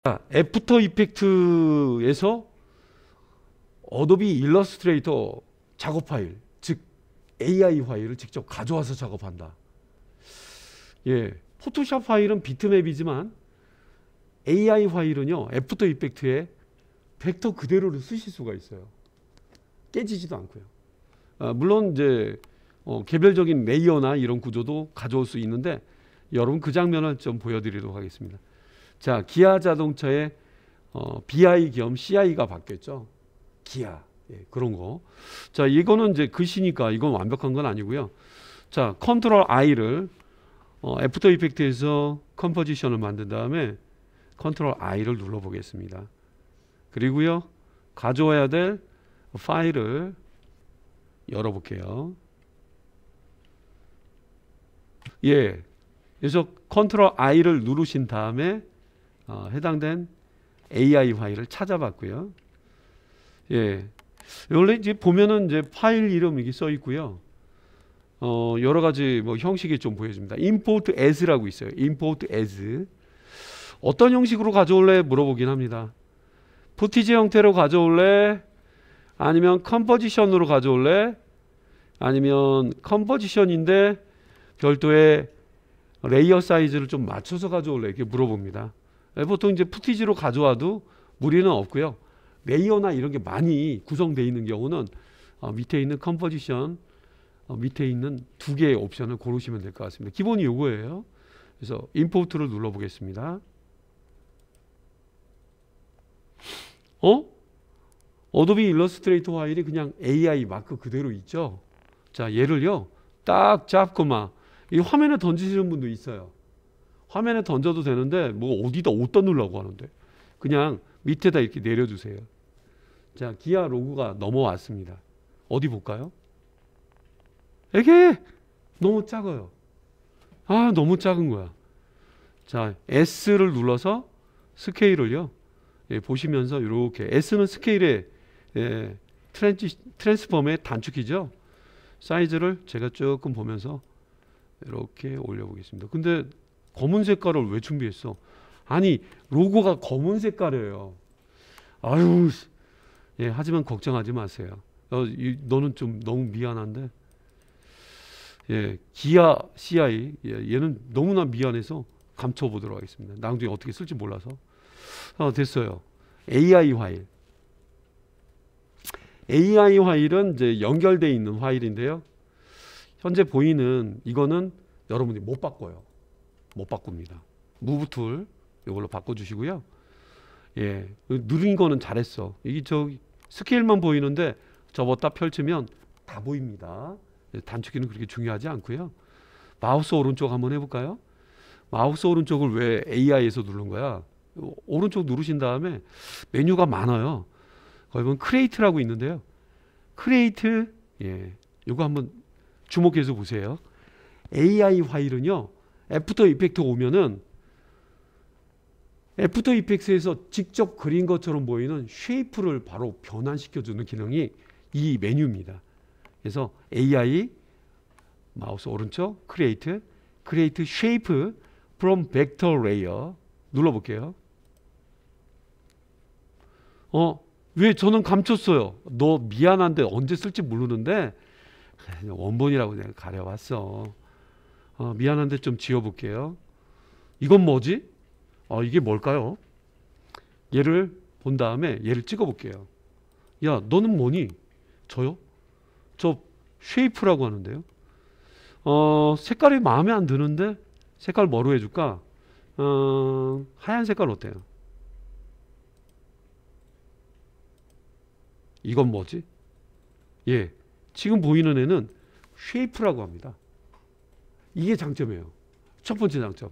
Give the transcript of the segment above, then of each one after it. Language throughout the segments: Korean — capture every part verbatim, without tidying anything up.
애프터 이펙트에서 어도비 일러스트레이터 작업 파일, 즉 에이아이 파일을 직접 가져와서 작업한다. 예, 포토샵 파일은 비트맵이지만 에이아이 파일은요, 애프터 이펙트에 벡터 그대로를 쓰실 수가 있어요. 깨지지도 않고요. 아, 물론 이제 어, 개별적인 레이어나 이런 구조도 가져올 수 있는데 여러분 그 장면을 좀 보여드리도록 하겠습니다. 자, 기아 자동차의 어, 비아이 겸 씨아이가 바뀌었죠. 기아, 예, 그런 거. 자, 이거는 이제 글씨니까 이건 완벽한 건 아니고요. 자, 컨트롤 I를 어, 애프터 이펙트에서 컴포지션을 만든 다음에 컨트롤 I를 눌러 보겠습니다. 그리고요, 가져와야 될 파일을 열어 볼게요. 예, 그래서 컨트롤 I를 누르신 다음에 어, 해당된 에이아이 파일을 찾아봤고요. 예, 원래 이제 보면은 이제 파일 이름 이게 써 있고요. 어, 여러 가지 뭐 형식이 좀 보여집니다. import as라고 있어요. import as. 어떤 형식으로 가져올래 물어보긴 합니다. 푸티지 형태로 가져올래? 아니면 컴포지션으로 가져올래? 아니면 컴포지션인데 별도의 레이어 사이즈를 좀 맞춰서 가져올래? 이렇게 물어봅니다. 보통 이제 푸티지로 가져와도 무리는 없고요. 레이어나 이런 게 많이 구성되어 있는 경우는 어, 밑에 있는 컴포지션 어, 밑에 있는 두 개의 옵션을 고르시면 될 것 같습니다. 기본이 이거예요. 그래서 임포트를 눌러 보겠습니다. 어? 어도비 일러스트레이터 파일이 그냥 에이아이 마크 그대로 있죠. 자, 얘를요 딱 잡고 막 이 화면에 던지시는 분도 있어요. 화면에 던져도 되는데 뭐 어디다 어디다 넣으려고 하는데 그냥 밑에다 이렇게 내려주세요. 자, 기아 로고가 넘어왔습니다. 어디 볼까요? 이게 너무 작아요. 아, 너무 작은 거야. 자, S를 눌러서 스케일을요, 예, 보시면서 이렇게 S는 스케일의 예, 트랜지, 트랜스폼의 단축키죠. 사이즈를 제가 조금 보면서 이렇게 올려보겠습니다. 근데 검은 색깔을 왜 준비했어? 아니, 로고가 검은 색깔이에요. 아유, 예, 하지만 걱정하지 마세요. 어, 이, 너는 좀 너무 미안한데, 예, 기아 씨아이, 예, 얘는 너무나 미안해서 감춰보도록 하겠습니다. 나중에 어떻게 쓸지 몰라서. 어, 됐어요. 에이아이 파일. 에이아이 파일은 이제 연결되어 있는 파일인데요. 현재 보이는 이거는 여러분이 못 바꿔요. 못 바꿉니다. 무브 툴 이걸로 바꿔주시고요. 예, 느린 거는 잘했어. 이게 저 스케일만 보이는데 접었다 펼치면 다 보입니다. 단축키는 그렇게 중요하지 않고요. 마우스 오른쪽 한번 해볼까요? 마우스 오른쪽을 왜 에이아이에서 누른 거야? 오른쪽 누르신 다음에 메뉴가 많아요. 거기 보면 크리에이트라고 있는데요. 크리에이트, 예, 이거 한번 주목해서 보세요. 에이아이 파일은요, 애프터 이펙트 오면은 애프터 이펙트에서 직접 그린 것처럼 보이는 쉐이프를 바로 변환시켜주는 기능이 이 메뉴입니다. 그래서 에이아이 마우스 오른쪽 크리에이트, 크리에이트 쉐이프 from vector layer 눌러볼게요. 어, 왜 저는 감췄어요? 너 미안한데 언제 쓸지 모르는데 원본이라고 내가 가려왔어. 어, 미안한데 좀 지워볼게요. 이건 뭐지? 어, 이게 뭘까요? 얘를 본 다음에 얘를 찍어볼게요. 야, 너는 뭐니? 저요? 저 쉐이프라고 하는데요. 어, 색깔이 마음에 안 드는데 색깔 뭐로 해줄까? 어, 하얀 색깔 어때요? 이건 뭐지? 예, 지금 보이는 애는 쉐이프라고 합니다. 이게 장점이에요. 첫 번째 장점.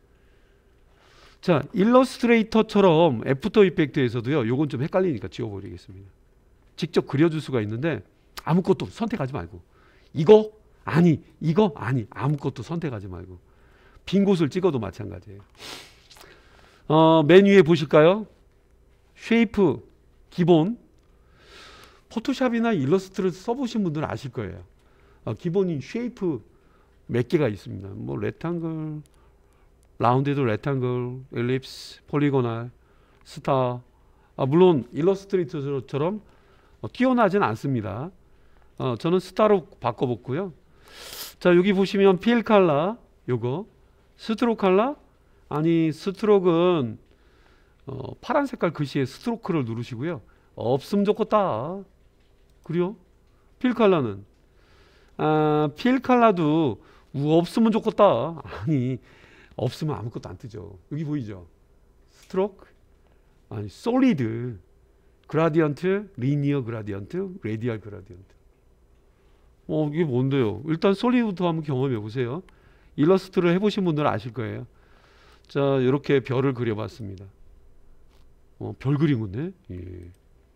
자, 일러스트레이터처럼 애프터 이펙트에서도요, 요건 좀 헷갈리니까 지워버리겠습니다. 직접 그려줄 수가 있는데 아무것도 선택하지 말고, 이거 아니, 이거 아니, 아무것도 선택하지 말고 빈 곳을 찍어도 마찬가지예요. 어, 메뉴에 보실까요? 쉐이프 기본. 포토샵이나 일러스트를 써보신 분들은 아실 거예요. 어, 기본인 쉐이프 몇 개가 있습니다. 뭐 레ಕ್tan글, 라운드드 레ಕ್tan글, 엘립스, 폴리고널, 스타. 아, 물론 일러스트레이터처럼 어, 뛰어나진 않습니다. 어, 저는 스타로 바꿔봤고요. 자, 여기 보시면 필 칼라 요거, 스트로크 칼라, 아니 스트로크는 어, 파란 색깔 글씨에 스트로크를 누르시고요. 없으면 좋겠다. 그래요? 필 칼라는 아, 필 칼라도 우, 없으면 좋겠다. 아니 없으면 아무것도 안 뜨죠. 여기 보이죠? 스트로크, 아니 솔리드, 그라디언트, 리니어 그라디언트, 레디얼 그라디언트. 어, 이게 뭔데요? 일단 솔리드부터 한번 경험해 보세요. 일러스트를 해보신 분들은 아실 거예요. 자, 이렇게 별을 그려봤습니다. 어, 별 그린 건데. 예.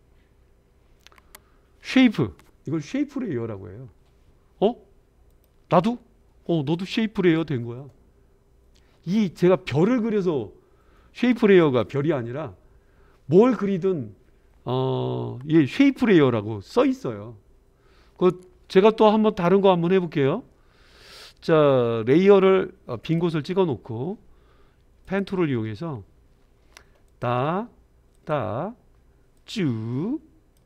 쉐이프, 이걸 쉐이프 레이어라고 해요. 어? 나도? 어, 너도 쉐이프 레이어 된 거야. 이 제가 별을 그려서 쉐이프 레이어가 별이 아니라 뭘 그리든 어, 예, 쉐이프 레이어라고 써 있어요. 그 제가 또 한번 다른 거 한번 해볼게요. 자, 레이어를 어, 빈 곳을 찍어 놓고 펜 툴을 이용해서 딱, 딱, 쭉,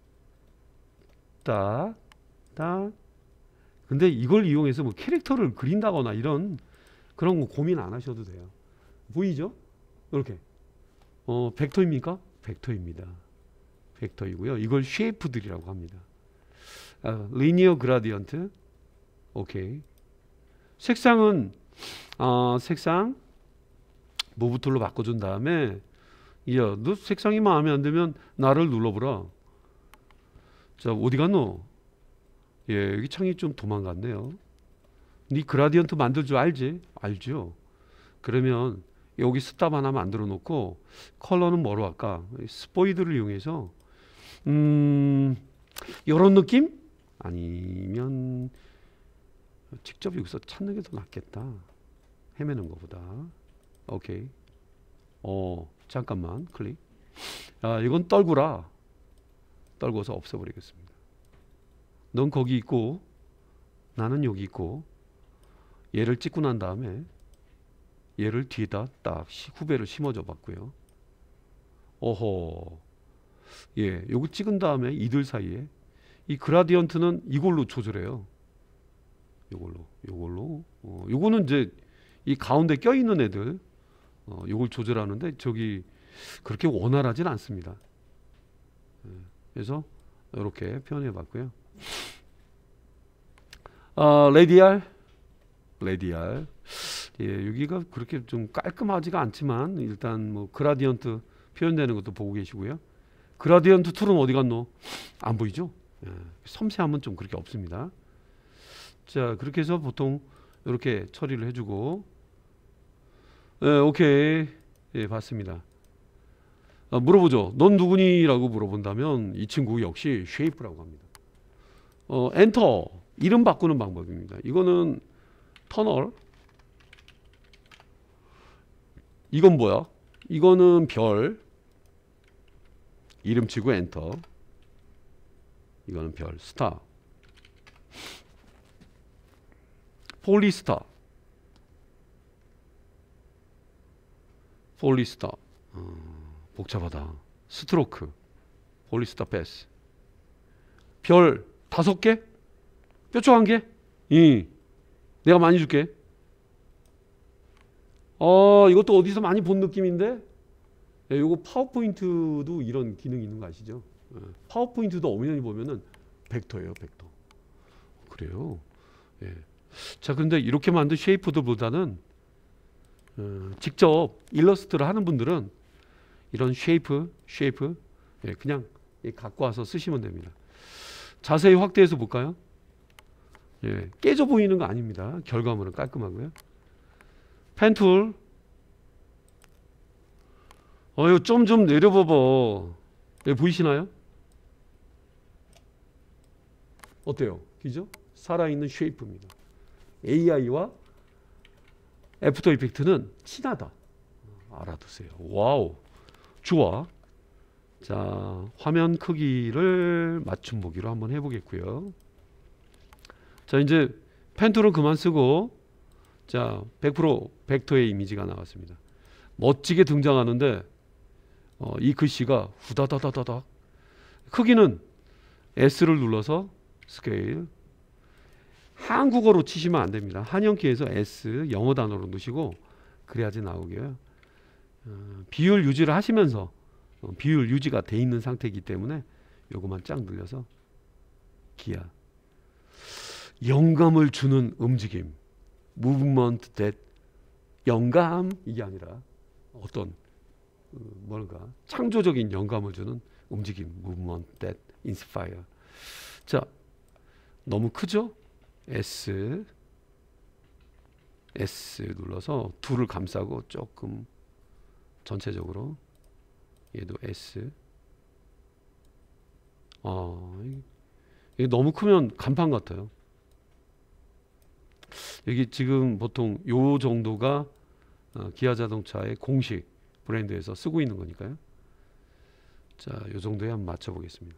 딱, 딱. 근데 이걸 이용해서 뭐 캐릭터를 그린다거나 이런 그런 거 고민 안 하셔도 돼요. 보이죠? 이렇게. 어, 벡터입니까? 벡터입니다. 벡터이고요. 이걸 쉐이프들이라고 합니다. 아, 리니어 그라디언트. 오케이. 색상은 어, 색상 무브 툴로 바꿔준 다음에 야, 너 색상이 마음에 안 들면 나를 눌러보라. 자, 어디 갔노? 예, 여기 창이 좀 도망갔네요. 네 그라디언트 만들 줄 알지? 알죠? 그러면 여기 스탑 하나 만들어 놓고 컬러는 뭐로 할까? 스포이드를 이용해서 음, 이런 느낌? 아니면 직접 여기서 찾는 게 더 낫겠다. 헤매는 것보다. 오케이. 어, 잠깐만 클릭. 아, 이건 떨구라. 떨궈서 없애버리겠습니다. 넌 거기 있고 나는 여기 있고 얘를 찍고 난 다음에 얘를 뒤에다 딱 후배를 심어줘 봤고요. 어허. 예, 요거 찍은 다음에 이들 사이에 이 그라디언트는 이걸로 조절해요. 요걸로, 요걸로. 어, 요거는 이제 이 가운데 껴있는 애들, 어, 요걸 조절하는데 저기 그렇게 원활하진 않습니다. 예, 그래서 이렇게 표현해 봤고요. 어, 레디알, 레디알. 예, 여기가 그렇게 좀 깔끔하지가 않지만 일단 뭐 그라디언트 표현되는 것도 보고 계시고요. 그라디언트 툴은 어디 갔노? 안 보이죠? 예, 섬세함은 좀 그렇게 없습니다. 자, 그렇게 해서 보통 이렇게 처리를 해주고, 예, 오케이, 예, 봤습니다. 아, 물어보죠. 넌 누구니? 라고 물어본다면 이 친구 역시 쉐이프라고 합니다. 어, 엔터, 이름 바꾸는 방법입니다. 이거는 터널. 이건 뭐야? 이거는 별. 이름 치고 엔터. 이거는 별. 스타. 폴리스타. 폴리스타. 어, 복잡하다. 스트로크. 폴리스타 패스. 별 다섯 개? 뾰족 한 개? 이. 내가 많이 줄게. 어, 이것도 어디서 많이 본 느낌인데? 예, 요거 파워포인트도 이런 기능이 있는 거 아시죠? 예, 파워포인트도 엄연히 보면은 벡터예요, 벡터. 그래요. 예. 자, 근데 이렇게 만든 쉐이프들보다는 어, 직접 일러스트를 하는 분들은 이런 쉐이프, 쉐이프 예, 그냥 예, 갖고 와서 쓰시면 됩니다. 자세히 확대해서 볼까요? 예, 깨져 보이는 거 아닙니다. 결과물은 깔끔하고요. 펜툴. 어유 좀 좀 내려봐봐. 예, 보이시나요? 어때요? 그죠? 살아있는 쉐이프입니다. 에이아이와 애프터 이펙트는 친하다. 알아두세요. 와우. 좋아. 자, 화면 크기를 맞춤 보기로 한번 해보겠고요. 자, 이제 펜툴은 그만 쓰고, 자, 백 퍼센트 벡터의 이미지가 나왔습니다. 멋지게 등장하는데, 어, 이 글씨가 후다다다다닥. 크기는 S를 눌러서 스케일. 한국어로 치시면 안 됩니다. 한영키에서 S 영어 단어로 넣으시고 그래야지 나오게요. 어, 비율 유지를 하시면서 어, 비율 유지가 돼 있는 상태이기 때문에 요거만 쫙 늘려서 기아. 영감을 주는 움직임. Movement that 영감 이게 아니라 어떤 어, 뭔가 창조적인 영감을 주는 움직임. Movement that inspire. 자, 너무 크죠? S S 눌러서 둘을 감싸고 조금 전체적으로 얘도 S. 아, 이게 너무 크면 간판 같아요. 여기 지금 보통 요 정도가 어, 기아 자동차의 공식 브랜드에서 쓰고 있는 거니까요. 자, 요 정도에 한번 맞춰 보겠습니다.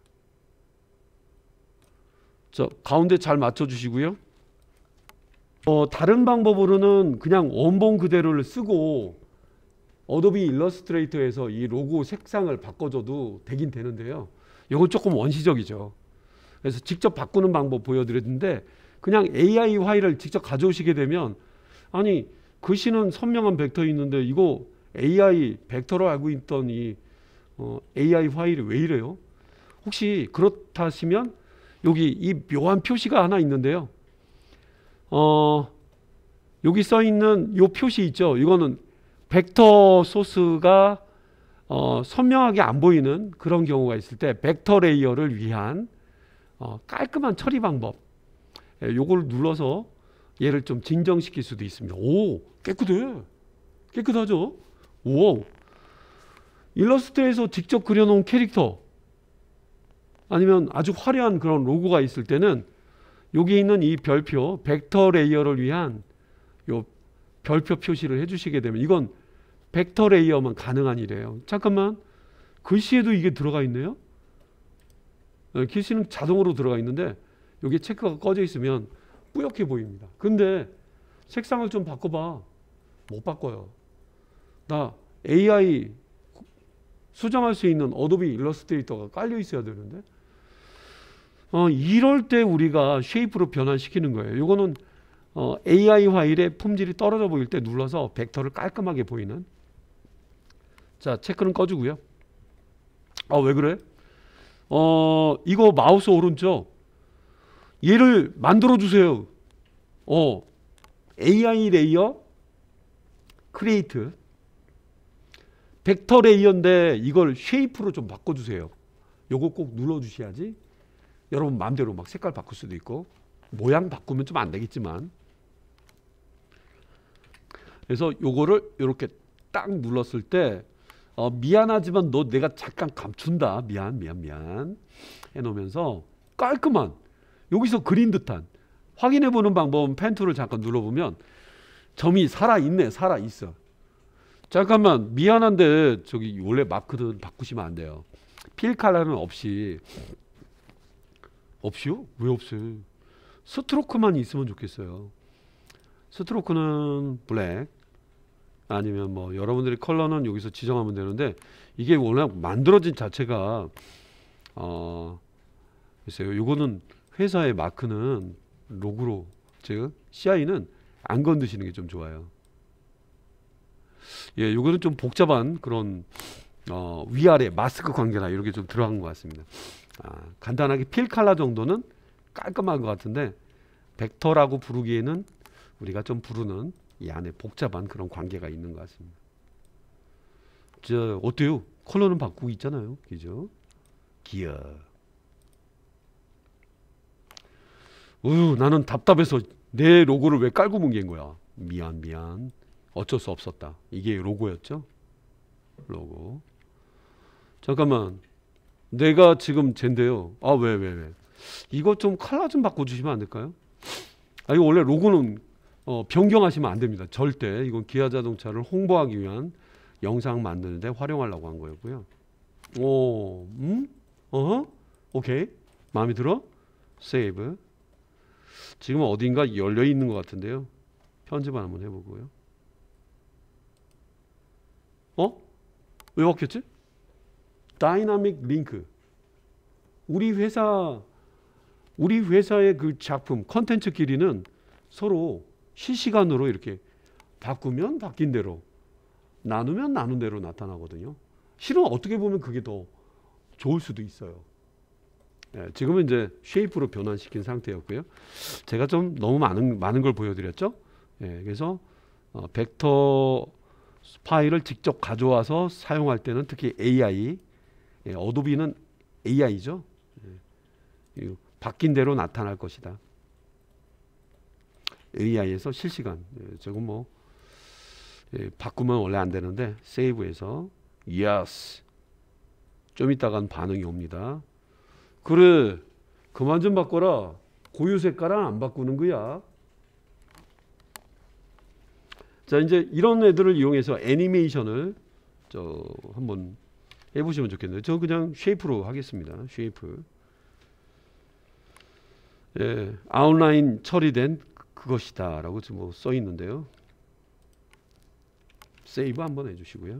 자, 가운데 잘 맞춰 주시고요. 어, 다른 방법으로는 그냥 원본 그대로를 쓰고 어도비 일러스트레이터에서 이 로고 색상을 바꿔줘도 되긴 되는데요. 이건 조금 원시적이죠. 그래서 직접 바꾸는 방법 보여드렸는데 그냥 에이아이 파일을 직접 가져오시게 되면 아니 글씨는 선명한 벡터 있는데 이거 에이아이 벡터로 알고 있던 이 어, 에이아이 파일이 왜 이래요? 혹시 그렇다 하시면 여기 이 묘한 표시가 하나 있는데요. 어, 여기 써 있는 요 표시 있죠. 이거는 벡터 소스가 어, 선명하게 안 보이는 그런 경우가 있을 때 벡터 레이어를 위한 어, 깔끔한 처리 방법. 예, 요걸 눌러서 얘를 좀 진정시킬 수도 있습니다. 오, 깨끗해. 깨끗하죠? 오, 일러스트에서 직접 그려놓은 캐릭터 아니면 아주 화려한 그런 로고가 있을 때는 여기 있는 이 별표 벡터 레이어를 위한 요 별표 표시를 해주시게 되면 이건 벡터 레이어만 가능한 일이에요. 잠깐만, 글씨에도 이게 들어가 있네요. 글씨는 자동으로 들어가 있는데 여기 체크가 꺼져 있으면 뿌옇게 보입니다. 근데 색상을 좀 바꿔봐. 못 바꿔요. 나 에이아이 수정할 수 있는 어도비 일러스트레이터가 깔려 있어야 되는데 어, 이럴 때 우리가 쉐이프로 변환시키는 거예요. 이거는 어, 에이아이 파일의 품질이 떨어져 보일 때 눌러서 벡터를 깔끔하게 보이는. 자, 체크는 꺼주고요. 아, 왜 그래? 어, 이거 마우스 오른쪽 얘를 만들어 주세요. 어, 에이아이 레이어 크리에이트 벡터 레이어인데 이걸 쉐이프로 좀 바꿔주세요. 요거 꼭 눌러주셔야지. 여러분 마음대로 막 색깔 바꿀 수도 있고 모양 바꾸면 좀 안 되겠지만 그래서 요거를 이렇게 딱 눌렀을 때 어, 미안하지만 너 내가 잠깐 감춘다. 미안 미안 미안 해놓으면서 깔끔한 여기서 그린 듯한 확인해보는 방법은 펜 툴을 잠깐 눌러보면 점이 살아있네. 살아있어. 잠깐만 미안한데 저기 원래 마크는 바꾸시면 안 돼요. 필 컬러는 없이 없이요? 왜 없어요? 스트로크만 있으면 좋겠어요. 스트로크는 블랙 아니면 뭐 여러분들의 컬러는 여기서 지정하면 되는데 이게 워낙 만들어진 자체가 어 글쎄요. 이거는 회사의 마크는 로고로 즉 씨아이는 안 건드시는 게 좀 좋아요. 예, 요거는 좀 복잡한 그런 어, 위아래 마스크 관계나 이런 게 좀 들어간 것 같습니다. 아, 간단하게 필 컬러 정도는 깔끔한 것 같은데 벡터라고 부르기에는 우리가 좀 부르는 이 안에 복잡한 그런 관계가 있는 것 같습니다. 저 어때요? 컬러는 바꾸고 있잖아요, 그죠? 기아. 으, 나는 답답해서 내 로고를 왜 깔고 뭉갠 거야? 미안 미안. 어쩔 수 없었다. 이게 로고였죠? 로고. 잠깐만. 내가 지금 쟨데요. 아, 왜, 왜, 왜. 이거 좀 컬러 좀 바꿔주시면 안 될까요? 아, 이거 원래 로고는 어, 변경하시면 안 됩니다. 절대. 이건 기아 자동차를 홍보하기 위한 영상 만드는데 활용하려고 한 거였고요. 오, 음? 어허? 오케이. 마음에 들어? 세이브. 지금 어딘가 열려 있는 것 같은데요. 편집 한번 해보고요. 어? 왜 바뀌었지? 다이나믹 링크. 우리 회사 우리 회사의 그 작품 컨텐츠끼리는 서로 실시간으로 이렇게 바꾸면 바뀐 대로, 나누면 나눈 대로 나타나거든요. 실은 어떻게 보면 그게 더 좋을 수도 있어요. 예, 지금은 이제 쉐이프로 변환시킨 상태였고요. 제가 좀 너무 많은 많은 걸 보여드렸죠. 예, 그래서 어, 벡터 파일을 직접 가져와서 사용할 때는 특히 에이아이, 예, 어도비는 에이아이죠. 예, 바뀐 대로 나타날 것이다. 에이아이에서 실시간. 예, 저건 뭐 예, 바꾸면 원래 안 되는데 세이브해서 yes. 좀 있다간 반응이 옵니다. 그래, 그만 좀 바꿔라. 고유 색깔은 안 바꾸는 거야. 자, 이제 이런 애들을 이용해서 애니메이션을 저 한번 해보시면 좋겠네요. 저 그냥 쉐이프로 하겠습니다. 쉐이프. 예, 아웃라인 처리된 그것이다라고 지금 뭐 써 있는데요. 세이브 한번 해주시고요.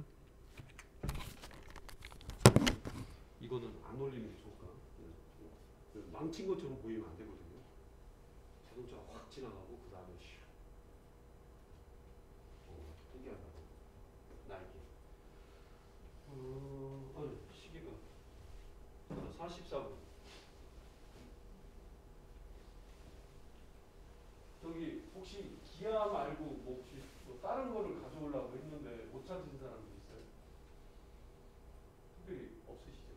이거는 안 올리는 게 좋을까? 망친 것처럼 보이면 안 되거든요. 자동차가 확 지나가고 그 다음에 슉. 어, 특이하다. 나이키. 어, 아니 시계가 사십사 분. 저기 혹시 기아 말고 뭐 혹시 뭐 다른 거를 가져오려고 했는데 못 찾으신 사람도 있어요? 특별히 없으시죠?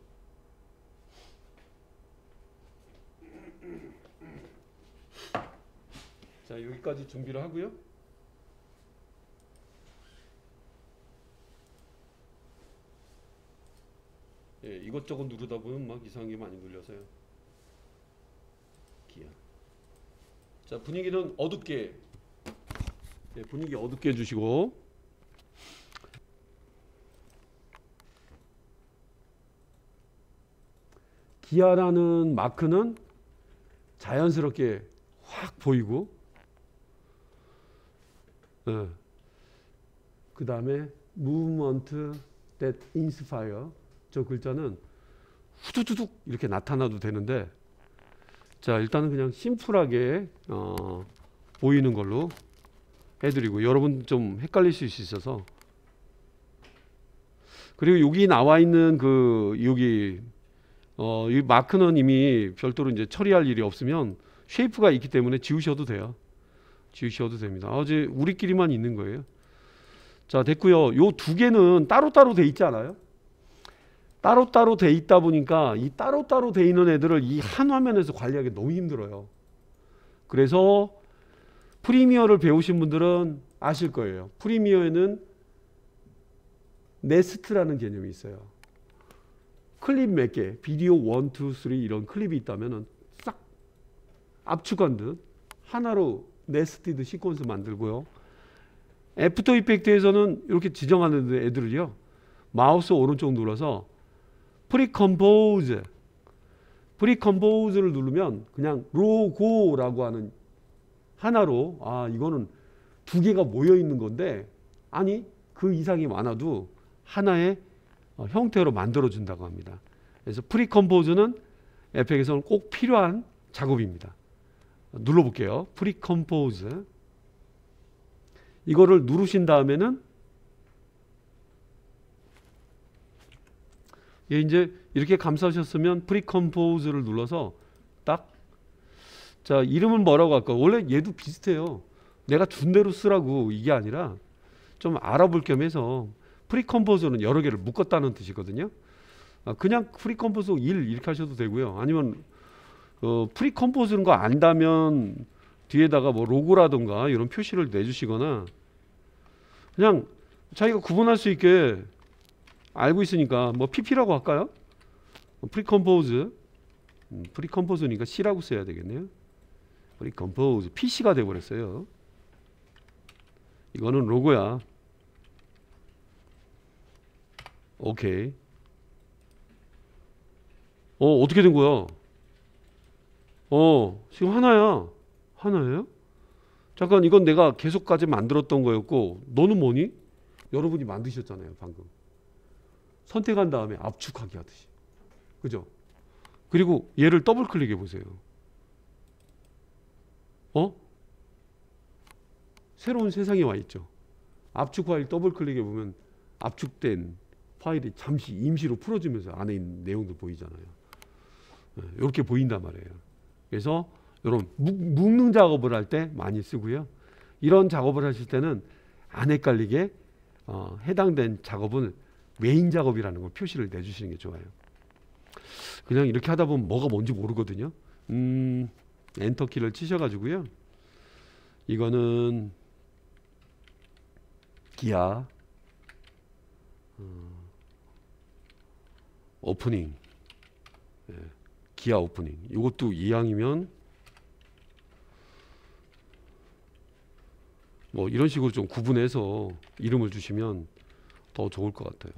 자, 여기까지 준비를 하고요. 예, 이것저것 누르다 보면 막 이상한 게 많이 눌려서요. 기아. 자, 분위기는 어둡게, 예, 분위기 어둡게 해주시고, 기아라는 마크는 자연스럽게 확 보이고, 예, 그 다음에 movement that inspire, 저 글자는 후두두둑 이렇게 나타나도 되는데, 자, 일단은 그냥 심플하게 어, 보이는 걸로 해드리고, 여러분 좀 헷갈리실 수 있어서. 그리고 여기 나와 있는 그 여기 어, 이 마크는 이미 별도로 이제 처리할 일이 없으면 쉐이프가 있기 때문에 지우셔도 돼요. 지우셔도 됩니다. 어제 우리끼리만 있는 거예요. 자, 됐고요. 요 두 개는 따로따로 돼 있지 않아요? 따로따로 돼 있다 보니까 이 따로따로 돼 있는 애들을 이 한 화면에서 관리하기 너무 힘들어요. 그래서 프리미어를 배우신 분들은 아실 거예요. 프리미어에는 네스트라는 개념이 있어요. 클립 몇 개, 비디오 일, 이, 삼 이런 클립이 있다면 싹 압축한 듯 하나로 네스티드 시퀀스 만들고요. 애프터 이펙트에서는 이렇게 지정하는 애들을요, 마우스 오른쪽 눌러서 프리컴포즈, 프리컴포즈를 누르면 그냥 로고라고 하는 하나로, 아 이거는 두 개가 모여 있는 건데, 아니 그 이상이 많아도 하나의 어, 형태로 만들어 준다고 합니다. 그래서 프리컴포즈는 에펙에서는 꼭 필요한 작업입니다. 눌러볼게요. 프리컴포즈. 이거를 누르신 다음에는 예, 이제 이렇게 감싸셨으면 프리컴포즈를 눌러서 딱, 자, 이름은 뭐라고 할까? 원래 얘도 비슷해요. 내가 준 대로 쓰라고 이게 아니라 좀 알아볼 겸 해서, 프리컴포즈는 여러 개를 묶었다는 뜻이거든요. 그냥 프리컴포즈 일 이렇게 하셔도 되고요. 아니면 어, 프리컴포즈는 거 안다면 뒤에다가 뭐 로고라든가 이런 표시를 내주시거나, 그냥 자기가 구분할 수 있게 알고 있으니까 뭐 피피라고 할까요? 프리컴포즈, 음, 프리컴포즈니까 C라고 써야 되겠네요. 프리컴포즈, 피씨가 돼버렸어요. 이거는 로고야. 오케이. 어, 어떻게 된 거야? 어, 지금 하나야. 하나예요? 잠깐, 이건 내가 계속까지 만들었던 거였고, 너는 뭐니? 여러분이 만드셨잖아요, 방금. 선택한 다음에 압축하기 하듯이. 그죠? 그리고 얘를 더블 클릭해 보세요. 어? 새로운 세상에 와 있죠. 압축 파일 더블 클릭해 보면 압축된 파일이 잠시 임시로 풀어지면서 안에 있는 내용도 보이잖아요. 이렇게 보인단 말이에요. 그래서 이런 묶는 작업을 할 때 많이 쓰고요. 이런 작업을 하실 때는 안 헷갈리게 어, 해당된 작업은 메인 작업이라는 걸 표시를 내주시는 게 좋아요. 그냥 이렇게 하다 보면 뭐가 뭔지 모르거든요. 음, 엔터키를 치셔가지고요. 이거는 기아 어, 오프닝, 예, 기아 오프닝. 이것도 이항이면 뭐 이런 식으로 좀 구분해서 이름을 주시면 더 좋을 것 같아요.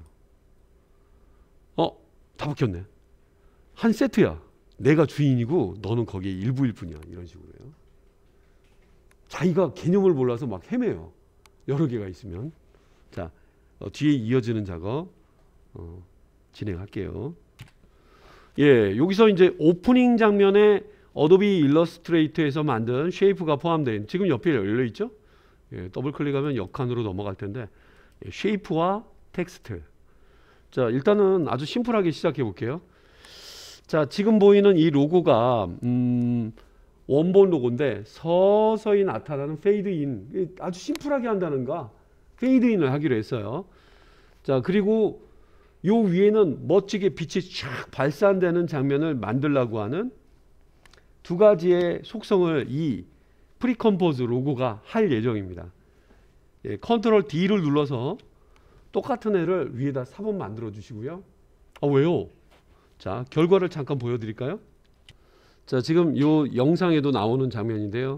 어? 다 바뀌었네. 한 세트야. 내가 주인이고 너는 거기에 일부일 뿐이야. 이런 식으로요. 자기가 개념을 몰라서 막 헤매요. 여러 개가 있으면. 자, 어, 뒤에 이어지는 작업 어, 진행할게요. 예, 여기서 이제 오프닝 장면에 어도비 일러스트레이터에서 만든 쉐이프가 포함된, 지금 옆에 열려 있죠? 예, 더블 클릭하면 역한으로 넘어갈 텐데, 예, 쉐이프와 텍스트. 자, 일단은 아주 심플하게 시작해 볼게요. 자, 지금 보이는 이 로고가 음, 원본 로고인데 서서히 나타나는 페이드인, 아주 심플하게 한다는가, 페이드인을 하기로 했어요. 자, 그리고 요 위에는 멋지게 빛이 쫙 발산되는 장면을 만들려고 하는 두 가지의 속성을 이 프리컴포즈 로고가 할 예정입니다. 예, 컨트롤 D를 눌러서 똑같은 애를 위에다 사 번 만들어 주시고요. 아, 왜요? 자, 결과를 잠깐 보여드릴까요? 자, 지금 요 영상에도 나오는 장면인데요.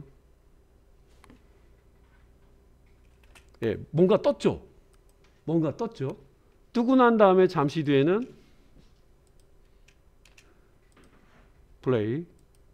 예, 뭔가 떴죠? 뭔가 떴죠? 뜨고 난 다음에 잠시 뒤에는 플레이.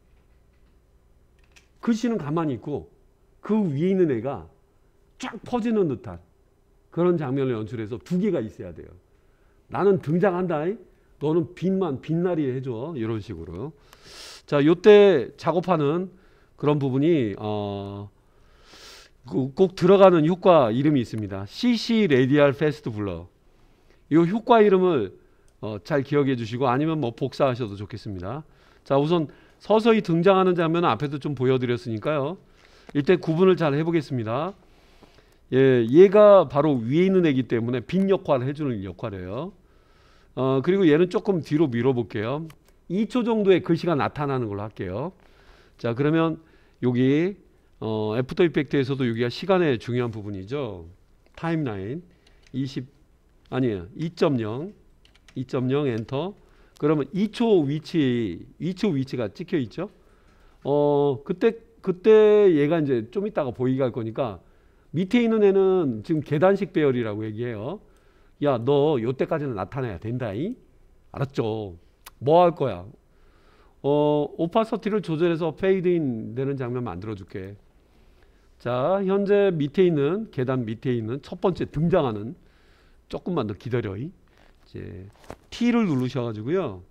글씨는 가만히 있고 그 위에 있는 애가 쫙 퍼지는 듯한 그런 장면을 연출해서 두 개가 있어야 돼요. 나는 등장한다. 너는 빛만 빛나리 해줘. 이런 식으로. 자, 요때 작업하는 그런 부분이 어, 꼭 들어가는 효과 이름이 있습니다. 씨씨 Radial Fast Blur. 이 효과 이름을 어, 잘 기억해 주시고, 아니면 뭐 복사하셔도 좋겠습니다. 자, 우선 서서히 등장하는 장면은 앞에도 좀 보여드렸으니까요. 일단 구분을 잘 해보겠습니다. 예, 얘가 바로 위에 있는 애기 때문에 빛 역할을 해주는 역할이에요. 어, 그리고 얘는 조금 뒤로 밀어볼게요. 이 초 정도의 글씨가 나타나는 걸로 할게요. 자, 그러면 여기 어, 애프터 이펙트에서도 여기가 시간의 중요한 부분이죠. 타임라인 이십 아니에요. 이 점 영 이 점 영 엔터. 그러면 이 초 위치 이 초 위치가 찍혀 있죠. 어, 그때 그때 얘가 이제 좀 이따가 보이게 할 거니까 밑에 있는 애는 지금 계단식 배열이라고 얘기해요. 야, 너 요때까지는 나타내야 된다이. 알았죠? 뭐 할 거야? 어, 오파서티를 조절해서 페이드인 되는 장면 만들어 줄게. 자, 현재 밑에 있는 계단 밑에 있는 첫 번째 등장하는, 조금만 더 기다려. 이제 T를 누르셔 가지고요.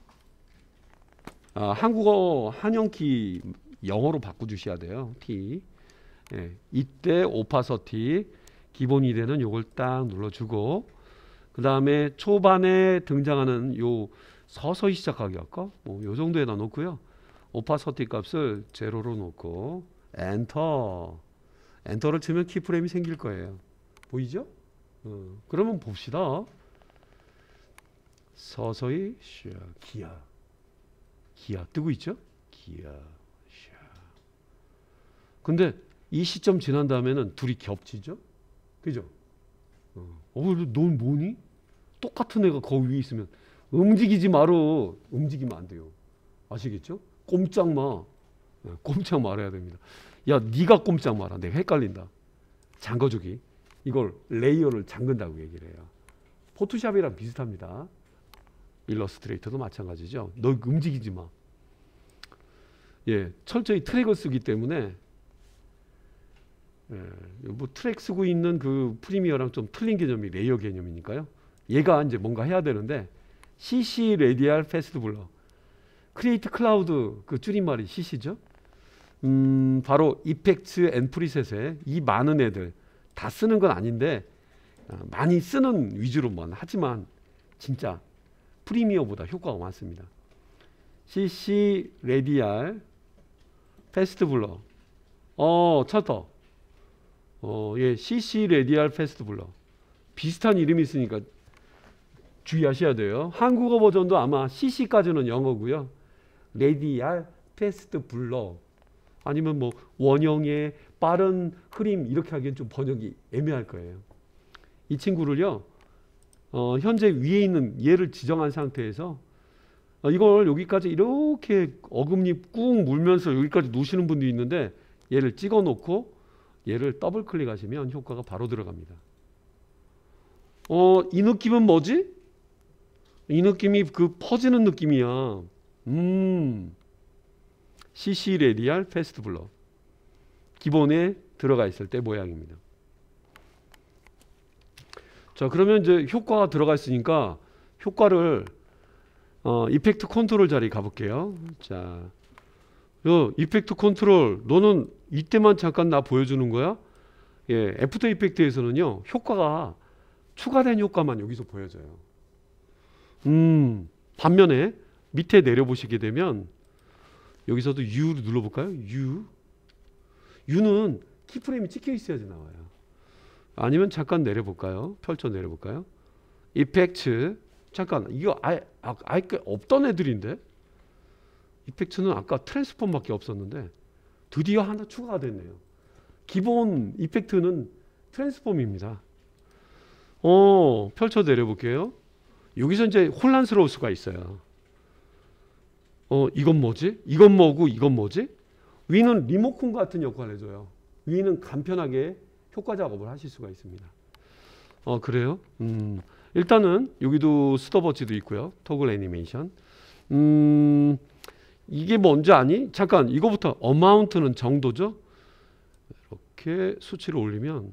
아, 한국어 한영키 영어로 바꿔 주셔야 돼요. T. 예, 이때 오파서티 기본이 되는 요걸 딱 눌러 주고, 그 다음에 초반에 등장하는 요 서서히 시작하게 할까? 뭐 요 정도에다 놓고요. 오파서티 값을 제로로 놓고 엔터. 엔터를 치면 키프레임이 생길 거예요. 보이죠? 어, 그러면 봅시다. 서서히 샤, 기아. 기아 뜨고 있죠? 기아. 샤. 근데 이 시점 지난 다음에는 둘이 겹치죠? 그죠? 어, 어 넌 뭐니? 똑같은 애가 거기 위에 있으면 움직이지 마로. 움직이면 안 돼요. 아시겠죠? 꼼짝 마. 꼼짝 말아야 됩니다. 야, 네가 꼼짝 마라. 내가 헷갈린다. 잠궈주기. 이걸 레이어를 잠근다고 얘기를 해요. 포토샵이랑 비슷합니다. 일러스트레이터도 마찬가지죠. 너 움직이지 마. 예, 철저히 트랙을 쓰기 때문에, 예, 뭐 트랙 쓰고 있는 그 프리미어랑 좀 틀린 개념이 레이어 개념이니까요. 얘가 이제 뭔가 해야 되는데 씨씨 레디알 패스트 블러, 크리에이트 클라우드 그 줄임말이 씨씨죠. 음, 바로 이펙트 앤 프리셋에 이 많은 애들 다 쓰는 건 아닌데 어, 많이 쓰는 위주로만 하지만 진짜 프리미어보다 효과가 많습니다. 씨씨 레디알 패스트 블러, 어 찾았다. 어, 예, 씨씨 레디알 패스트 블러 비슷한 이름이 있으니까 주의하셔야 돼요. 한국어 버전도 아마 씨씨까지는 영어고요. 레디알 패스트 블러 아니면 뭐 원형의 빠른 흐림 이렇게 하기엔 좀 번역이 애매할 거예요. 이 친구를요, 어, 현재 위에 있는 얘를 지정한 상태에서 어, 이걸 여기까지 이렇게 어금니 꾹 물면서 여기까지 놓으시는 분도 있는데 얘를 찍어 놓고 얘를 더블 클릭하시면 효과가 바로 들어갑니다. 어, 이 느낌은 뭐지? 이 느낌이 그 퍼지는 느낌이야. 음, 씨씨 레디알 패스트 블러 기본에 들어가 있을 때 모양입니다. 자, 그러면 이제 효과가 들어가 있으니까 효과를 어, 이펙트 컨트롤 자리 가볼게요. 자, 요 이펙트 컨트롤 너는 이때만 잠깐 나 보여주는 거야? 예, 애프터 이펙트에서는요 효과가 추가된 효과만 여기서 보여져요. 음, 반면에 밑에 내려보시게 되면 여기서도 U를 눌러볼까요? U. U는 키프레임이 찍혀 있어야지 나와요. 아니면 잠깐 내려볼까요? 펼쳐 내려볼까요? 이펙트. 잠깐 이거 아예, 아, 아예 없던 애들인데 이펙트는 아까 트랜스폼밖에 없었는데 드디어 하나 추가가 됐네요. 기본 이펙트는 트랜스폼입니다. 어, 펼쳐 내려볼게요. 여기서 이제 혼란스러울 수가 있어요. 어, 이건 뭐지? 이건 뭐고 이건 뭐지? 위는 리모컨 같은 역할을 해줘요. 위는 간편하게 효과 작업을 하실 수가 있습니다. 어, 그래요? 음, 일단은 여기도 스톱워치도 있고요. 토글 애니메이션. 음, 이게 뭔지 아니? 잠깐 이거부터 어마운트는 정도죠. 이렇게 수치를 올리면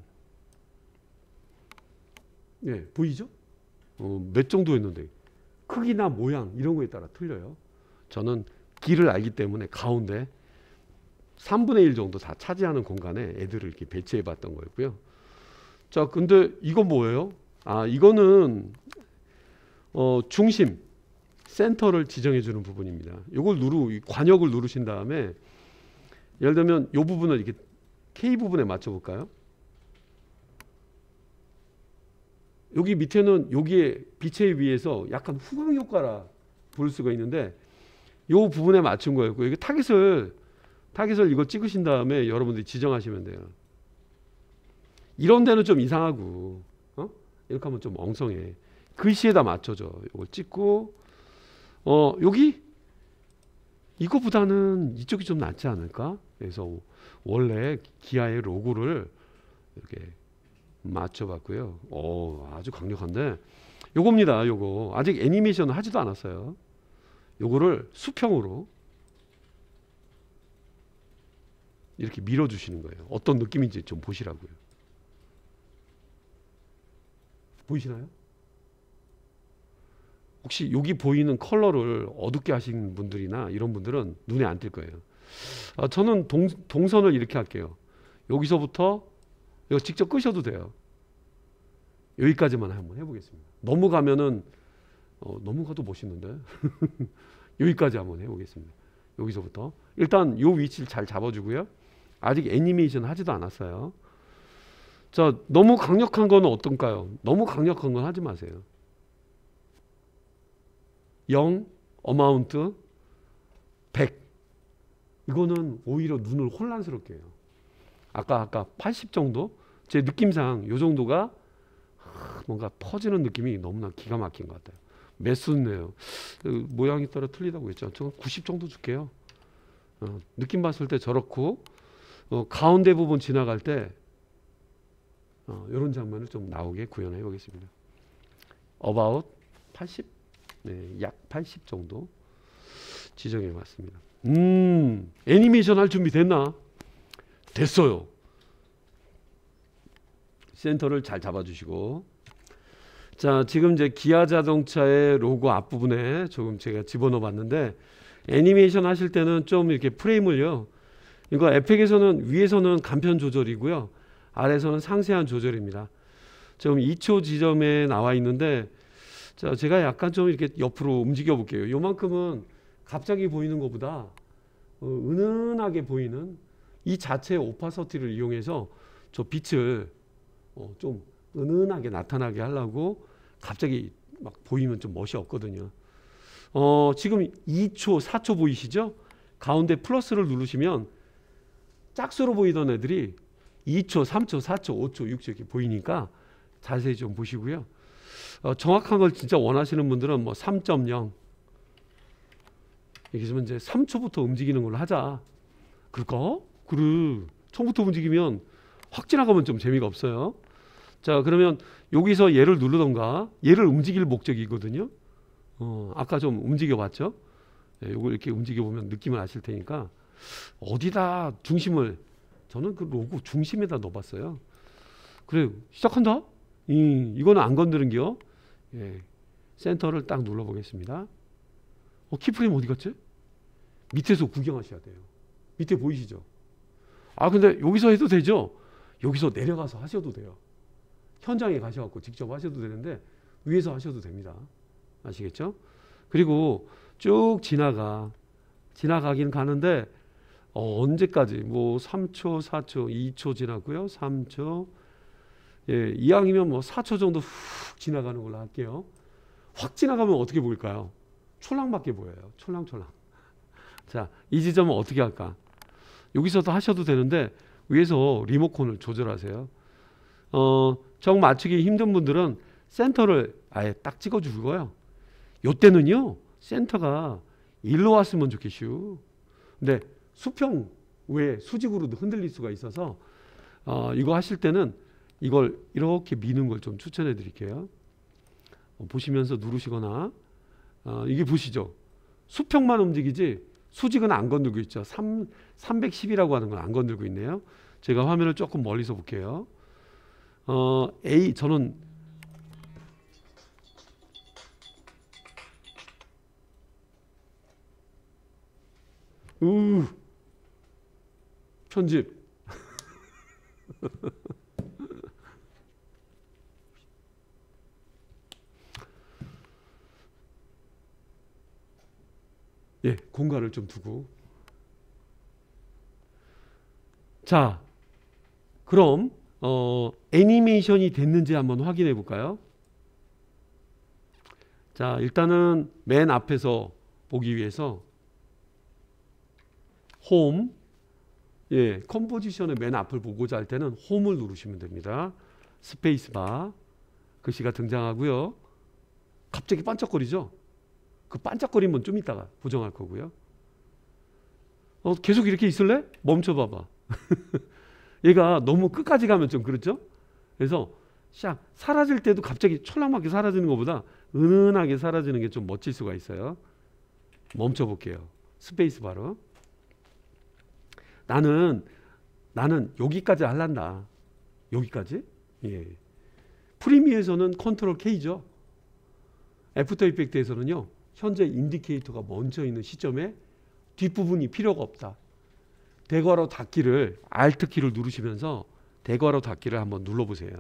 예, 보이죠? 어, 몇 정도였는데 크기나 모양 이런 거에 따라 틀려요. 저는 길을 알기 때문에 가운데 삼분의 일 정도 다 차지하는 공간에 애들을 이렇게 배치해 봤던 거였고요. 자, 근데 이건 뭐예요? 아, 이거는 어, 중심 센터를 지정해 주는 부분입니다. 이걸 누르 관역을 누르신 다음에 예를 들면 이 부분을 이렇게 K 부분에 맞춰 볼까요? 여기 밑에는 여기에 빛에 비해서 약간 후광 효과라 볼 수가 있는데 이 부분에 맞춘 거였고 여기 타깃을 타깃을 이거 찍으신 다음에 여러분들이 지정하시면 돼요. 이런 데는 좀 이상하고 어? 이렇게 하면 좀 엉성해. 글씨에다 맞춰줘. 이걸 찍고 어 여기 이거보다는 이쪽이 좀 낫지 않을까? 그래서 원래 기아의 로고를 이렇게 맞춰봤고요. 오, 아주 강력한데 요겁니다. 요거 아직 애니메이션을 하지도 않았어요. 요거를 수평으로 이렇게 밀어주시는 거예요. 어떤 느낌인지 좀 보시라고요. 보이시나요? 혹시 여기 보이는 컬러를 어둡게 하신 분들이나 이런 분들은 눈에 안 띌 거예요. 아, 저는 동, 동선을 이렇게 할게요. 여기서부터 이거 직접 끄셔도 돼요. 여기까지만 한번 해보겠습니다. 너무 가면은 어, 너무 가도 멋있는데 여기까지 한번 해보겠습니다. 여기서부터 일단 이 위치를 잘 잡아주고요. 아직 애니메이션 하지도 않았어요. 자, 너무 강력한 건 어떤가요? 너무 강력한 건 하지 마세요. 영, 어마운트, 백. 이거는 오히려 눈을 혼란스럽게 해요. 아까 아까 팔십 정도? 제 느낌상 이 정도가 뭔가 퍼지는 느낌이 너무나 기가 막힌 것 같아요. 매수네요. 모양에 따라 틀리다고 했죠. 저 구십 정도 줄게요. 어, 느낌 봤을 때 저렇고 어, 가운데 부분 지나갈 때 어, 이런 장면을 좀 나오게 구현해 보겠습니다. About 팔십? 네, 약 팔십 정도 지정해 봤습니다. 음, 애니메이션 할 준비 됐나? 됐어요. 센터를 잘 잡아주시고 자, 지금 이제 기아 자동차의 로고 앞부분에 조금 제가 집어넣어 봤는데, 애니메이션 하실 때는 좀 이렇게 프레임을요, 이거 에펙에서는 위에서는 간편 조절이고요, 아래에서는 상세한 조절입니다. 지금 이 초 지점에 나와 있는데, 자, 제가 약간 좀 이렇게 옆으로 움직여 볼게요. 요만큼은 갑자기 보이는 것보다 어, 은은하게 보이는 이 자체의 오파서티를 이용해서 저 빛을 어, 좀 은은하게 나타나게 하려고 갑자기 막 보이면 좀 멋이 없거든요. 어, 지금 이 초, 사 초 보이시죠? 가운데 플러스를 누르시면 짝수로 보이던 애들이 이 초, 삼 초, 사 초, 오 초, 육 초 이렇게 보이니까 자세히 좀 보시고요. 어, 정확한 걸 진짜 원하시는 분들은 뭐 삼 점 영 이렇게 좀 이제 삼 초부터 움직이는 걸로 하자. 그럴까? 그래. 처음부터 움직이면 확 지나가면 좀 재미가 없어요. 자, 그러면 여기서 얘를 누르던가, 얘를 움직일 목적이거든요. 어, 아까 좀 움직여 봤죠? 네, 이걸 이렇게 움직여 보면 느낌을 아실 테니까, 어디다 중심을, 저는 그 로고 중심에다 넣어봤어요. 그래, 시작한다? 이, 이거는 안 건드는겨. 예, 센터를 딱 눌러보겠습니다. 어, 키프레임 어디 갔지? 밑에서 구경하셔야 돼요. 밑에 보이시죠? 아, 근데 여기서 해도 되죠? 여기서 내려가서 하셔도 돼요. 현장에 가셔갖고 직접 하셔도 되는데, 위에서 하셔도 됩니다. 아시겠죠? 그리고 쭉 지나가. 지나가긴 가는데, 어, 언제까지? 뭐 삼 초, 사 초, 이 초 지났고요. 삼 초. 예, 이왕이면 뭐 사 초 정도 훅 지나가는 걸로 할게요. 확 지나가면 어떻게 보일까요? 촐랑맞게 보여요. 촐랑촐랑. 자, 이 지점은 어떻게 할까? 여기서도 하셔도 되는데 위에서 리모컨을 조절하세요. 어, 정 맞추기 힘든 분들은 센터를 아예 딱 찍어주고요. 요때는요, 센터가 일로 왔으면 좋겠슈. 근데 수평 외에 수직으로도 흔들릴 수가 있어서 어, 이거 하실 때는 이걸 이렇게 미는 걸 좀 추천해 드릴게요. 어, 보시면서 누르시거나, 어, 이게 보시죠? 수평만 움직이지 수직은 안 건들고 있죠. 삼, 삼백십이라고 하는 건 안 건들고 있네요. 제가 화면을 조금 멀리서 볼게요. 어, A, 저는 우 편집 예, 공간을 좀 두고. 자, 그럼 어, 애니메이션이 됐는지 한번 확인해 볼까요? 자, 일단은 맨 앞에서 보기 위해서 홈, 예, 컴포지션의 맨 앞을 보고자 할 때는 홈을 누르시면 됩니다. 스페이스바, 글씨가 등장하고요. 갑자기 반짝거리죠? 그 반짝거리면 좀 이따가 보정할 거고요. 어, 계속 이렇게 있을래? 멈춰봐봐. 얘가 너무 끝까지 가면 좀 그렇죠? 그래서 샥 사라질 때도 갑자기 촐랑맞게 사라지는 것보다 은은하게 사라지는 게 좀 멋질 수가 있어요. 멈춰볼게요. 스페이스 바로. 나는 나는 여기까지 할란다. 여기까지? 예. 프리미어에서는 컨트롤 K죠. 애프터 이펙트에서는요, 현재 인디케이터가 멈춰 있는 시점에 뒷부분이 필요가 없다. 대괄호 닫기를 알트 키를 누르시면서 대괄호 닫기를 한번 눌러보세요.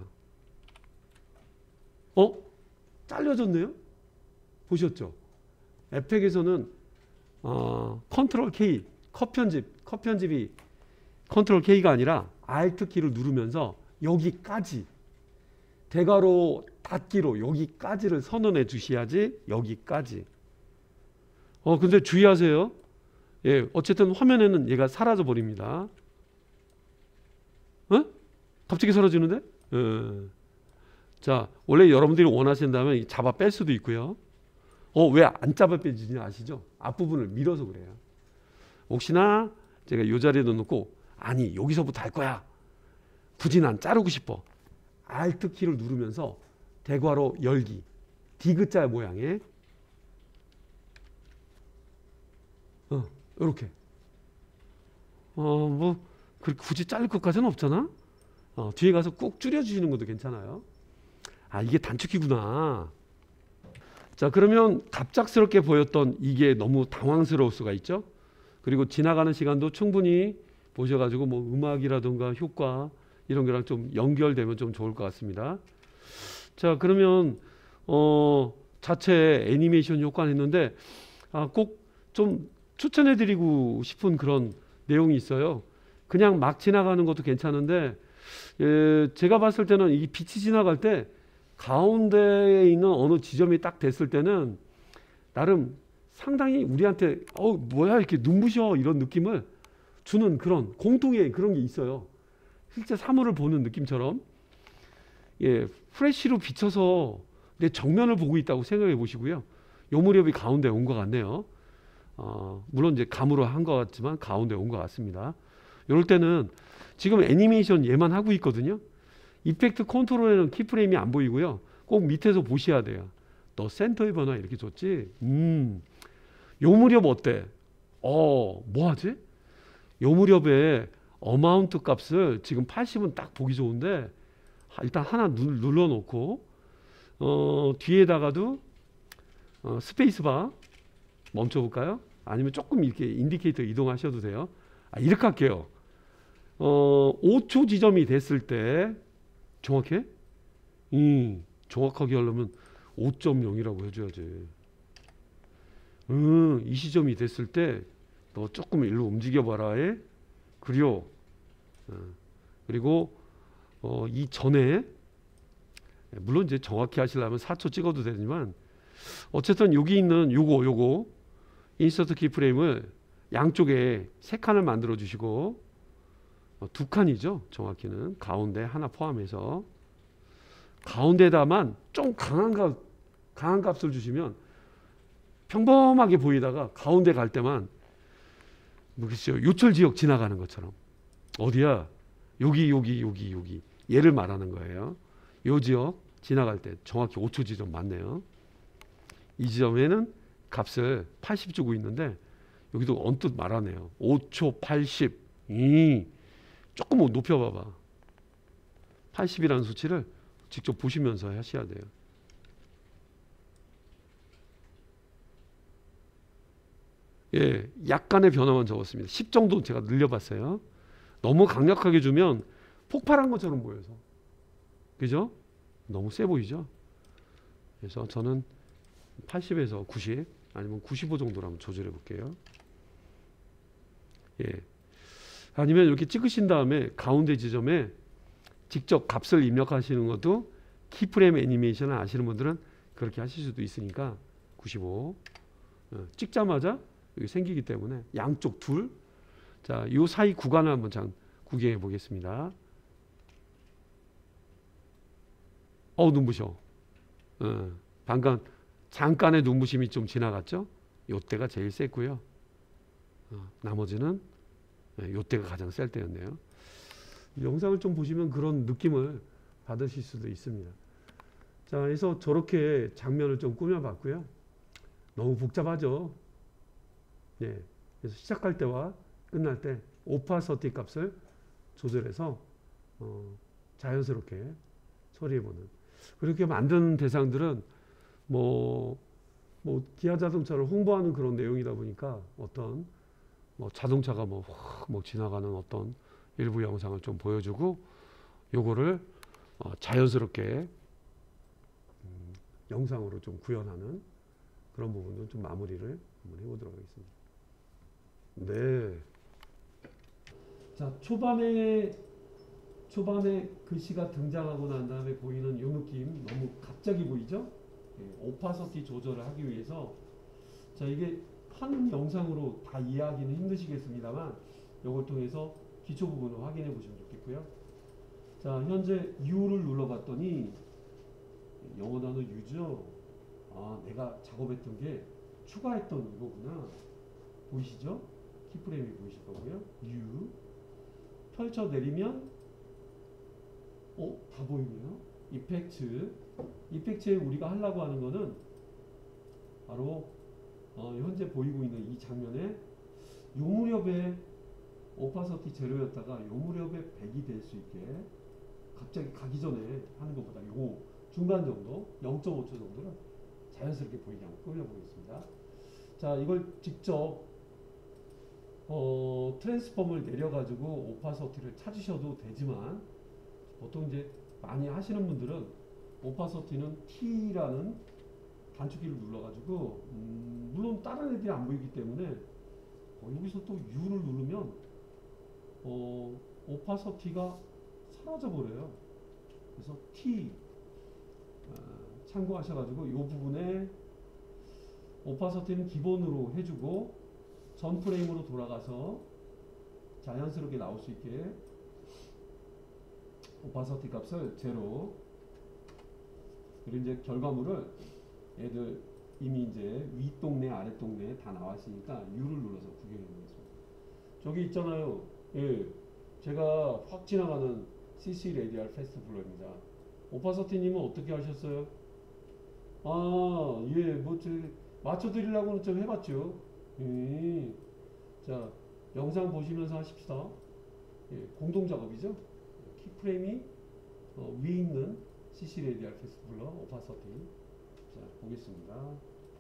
어? 잘려졌네요? 보셨죠? 에펙에서는 어, 컨트롤 K, 컷 편집, 컷 편집이 컨트롤 K가 아니라 알트 키를 누르면서 여기까지 대괄호 닫기로 여기까지를 선언해 주셔야지. 여기까지. 어 근데 주의하세요. 예, 어쨌든 화면에는 얘가 사라져 버립니다. 어? 갑자기 사라지는데? 예. 자, 원래 여러분들이 원하신다면 잡아 뺄 수도 있고요. 어, 왜 안 잡아 빼지는지 아시죠? 앞부분을 밀어서 그래요. 혹시나 제가 이 자리에 놓고 아니 여기서부터 할 거야. 굳이 난 자르고 싶어. 알트 키를 누르면서 대괄호 열기, 디귿자 모양의 어, 이렇게 어, 뭐 굳이 자를 것까지는 없잖아. 어, 뒤에 가서 꾹 줄여주시는 것도 괜찮아요. 아, 이게 단축키구나. 자, 그러면 갑작스럽게 보였던 이게 너무 당황스러울 수가 있죠. 그리고 지나가는 시간도 충분히 보셔가지고 뭐 음악이라든가 효과 이런 거랑 좀 연결되면 좀 좋을 것 같습니다. 자, 그러면 어 자체 애니메이션 효과는 했는데 아, 꼭 좀 추천해드리고 싶은 그런 내용이 있어요. 그냥 막 지나가는 것도 괜찮은데 예, 제가 봤을 때는 이 빛이 지나갈 때 가운데에 있는 어느 지점이 딱 됐을 때는 나름 상당히 우리한테 어 뭐야 이렇게 눈부셔 이런 느낌을 주는 그런 공통의 그런 게 있어요. 실제 사물을 보는 느낌처럼 예, 프레쉬로 비춰서 내 정면을 보고 있다고 생각해 보시고요. 요 무렵이 가운데 온 것 같네요. 어, 물론 이제 감으로 한 것 같지만 가운데 온 것 같습니다. 이럴 때는 지금 애니메이션 얘만 하고 있거든요. 이펙트 컨트롤에는 키프레임이 안 보이고요. 꼭 밑에서 보셔야 돼요. 너 센터의 변화 이렇게 줬지? 음, 요 무렵 어때? 어, 뭐 하지? 요 무렵에 어마운트 값을 지금 팔십은 딱 보기 좋은데 일단 하나 눌러 놓고 어, 뒤에다가도 어, 스페이스바 멈춰 볼까요? 아니면 조금 이렇게 인디케이터 이동하셔도 돼요. 아, 이렇게 할게요. 어, 오 초 지점이 됐을 때 정확해? 음, 정확하게 하려면 오 점 영이라고 해줘야지. 음, 이 시점이 됐을 때 너 조금 일로 움직여봐라. 에? 그리요. 어, 그리고 어, 이 전에 물론 이제 정확히 하시려면 사 초 찍어도 되지만 어쨌든 여기 있는 요거 요거 인서트 키프레임을 양쪽에 세 칸을 만들어 주시고 어, 두 칸이죠. 정확히는 가운데 하나 포함해서 가운데다만 좀 강한 값 강한 값을 주시면 평범하게 보이다가 가운데 갈 때만 뭐겠어요? 요철 지역 지나가는 것처럼 어디야? 여기 여기 여기 여기 얘를 말하는 거예요. 요 지역 지나갈 때 정확히 오 초 지점 맞네요. 이 지점에는 값을 팔십 주고 있는데 여기도 언뜻 말하네요. 오 초 팔십. 이 조금 높여봐봐. 팔십이라는 수치를 직접 보시면서 하셔야 돼요. 예, 약간의 변화만 적었습니다. 십 정도 제가 늘려봤어요. 너무 강력하게 주면 폭발한 것처럼 보여서. 그죠? 너무 세 보이죠? 그래서 저는 팔십에서 구십 아니면 구십오 정도로 한번 조절해 볼게요. 예. 아니면 이렇게 찍으신 다음에 가운데 지점에 직접 값을 입력하시는 것도 키프레임 애니메이션을 아시는 분들은 그렇게 하실 수도 있으니까 구십오 어, 찍자마자 여기 생기기 때문에 양쪽 둘 자, 이 사이 구간을 한번 장 구경해 보겠습니다. 어우 눈부셔. 어, 방금 잠깐의 눈부심이 좀 지나갔죠? 요때가 제일 셌고요. 어, 나머지는 네, 요때가 가장 셀 때였네요. 영상을 좀 보시면 그런 느낌을 받으실 수도 있습니다. 자, 그래서 저렇게 장면을 좀 꾸며봤고요. 너무 복잡하죠? 예. 그래서 시작할 때와 끝날 때 오파서티 값을 조절해서 어, 자연스럽게 처리해보는. 그렇게 만든 대상들은 뭐, 뭐 기아 자동차를 홍보하는 그런 내용이다 보니까 어떤 뭐 자동차가 뭐 확 뭐 지나가는 어떤 일부 영상을 좀 보여주고 요거를 어, 자연스럽게 음, 영상으로 좀 구현하는 그런 부분도 좀 마무리를 한번 해보도록 하겠습니다. 네. 자, 초반에 초반에 글씨가 등장하고 난 다음에 보이는 이 느낌 너무 갑자기 보이죠? 예, 오파서티 조절을 하기 위해서 자 이게 한 영상으로 다 이해하기는 힘드시겠습니다만 이걸 통해서 기초 부분을 확인해 보시면 좋겠고요. 자 현재 U를 눌러봤더니 영어 단어 U죠. 아 내가 작업했던 게 추가했던 이거구나. 보이시죠? 키프레임이 보이실 거고요. U 펼쳐 내리면 어? 다 보이네요. 이펙트 이펙트에 우리가 하려고 하는 거는 바로 어, 현재 보이고 있는 이 장면에 요 무렵에 오파서티 제로였다가 요 무렵에 백이 될 수 있게 갑자기 가기 전에 하는 것보다 요거 중간 정도, 영 점 오 초 정도를 자연스럽게 보이게 한번 꾸며보겠습니다. 자, 이걸 직접 어, 트랜스폼을 내려가지고 오파서티를 찾으셔도 되지만 보통 이제 많이 하시는 분들은 오파서티는 T라는 단축키를 눌러가지고 음, 물론 다른 애들이 안 보이기 때문에 어, 여기서 또 U를 누르면 어, 오파서티가 사라져 버려요. 그래서 T 어, 참고하셔가지고 이 부분에 오파서티는 기본으로 해주고 전 프레임으로 돌아가서 자연스럽게 나올 수 있게 오파서티 값을 제로. 그리고 이제 결과물을 얘들 이미 이제 윗동네 아랫동네 다 나왔으니까 U를 눌러서 구경해 보겠습니다. 저기 있잖아요. 예, 제가 확 지나가는 씨씨 레디알 패스트 블러입니다. 오파서티님은 어떻게 하셨어요? 아, 예, 뭐, 저, 맞춰드리려고는 좀 해봤죠. 예. 자, 영상 보시면서 하십시다. 예, 공동작업이죠. 키프레임이 어, 위에 있는 씨씨 레디알 패스트 블러 오파서티. 자, 보겠습니다.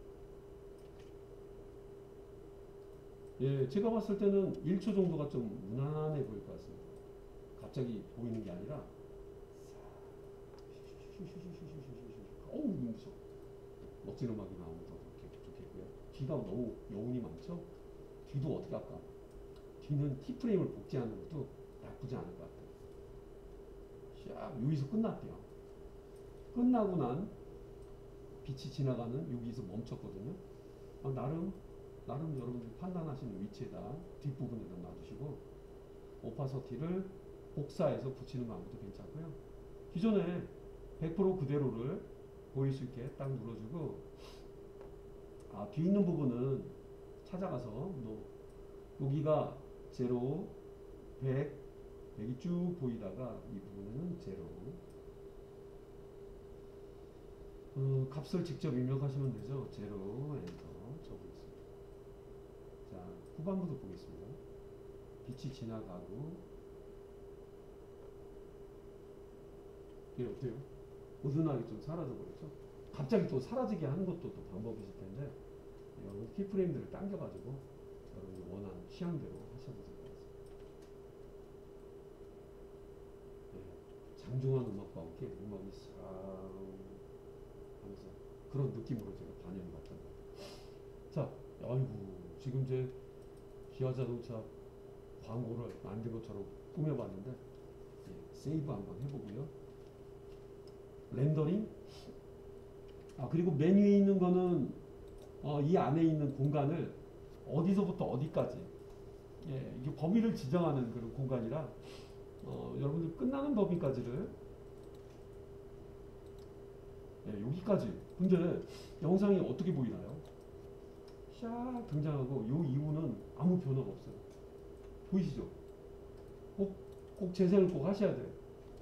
예, 제가 봤을 때는 일 초 정도가 좀 무난해 보일 것 같습니다. 갑자기 보이는 게 아니라 어우 무서워. 멋진 음악이 나오면 더 좋겠고요. 뒤가 너무 여운이 많죠? 뒤도 어떻게 할까? 뒤는 T프레임을 복제하는 것도 나쁘지 않을 것 같아요. 샥 여기서 끝났대요. 끝나고 난 빛이 지나가는 여기서 멈췄거든요. 아, 나름 나름 여러분들이 판단하시는 위치에다 뒷부분에다 놔두시고 오파서티를 복사해서 붙이는 방법도 괜찮고요. 기존에 백 퍼센트 그대로를 보일 수 있게 딱 눌러주고 아, 뒤 있는 부분은 찾아가서 너, 여기가 제로, 백, 백이 쭉 보이다가 이 부분은 제로. 어, 값을 직접 입력하시면 되죠. 제로, 엔터 적어보겠습니다. 자, 후반부도 보겠습니다. 빛이 지나가고 이게 어때요? 우둔하게 좀 사라져 버렸죠? 갑자기 또 사라지게 하는 것도 또 방법이실 텐데 여러분 키프레임들을 당겨가지고 여러분이 원하는 취향대로 하셔도 될 것 같습니다. 네, 장중한 음악과 함께 음악이 싹 하면서 그런 느낌으로 제가 반영을 했던 것 같아요. 자, 아이고 지금 제 기아자동차 광고를 만든 것처럼 꾸며봤는데 네, 세이브 한번 해보고요. 렌더링. 아, 그리고 메뉴에 있는 거는 어, 이 안에 있는 공간을 어디서부터 어디까지 예, 이게 범위를 지정하는 그런 공간이라 어, 여러분들 끝나는 범위까지를 예, 여기까지. 근데 영상이 어떻게 보이나요? 샥 등장하고 요 이후는 아무 변화가 없어요. 보이시죠? 꼭, 꼭 재생을 꼭 하셔야 돼요.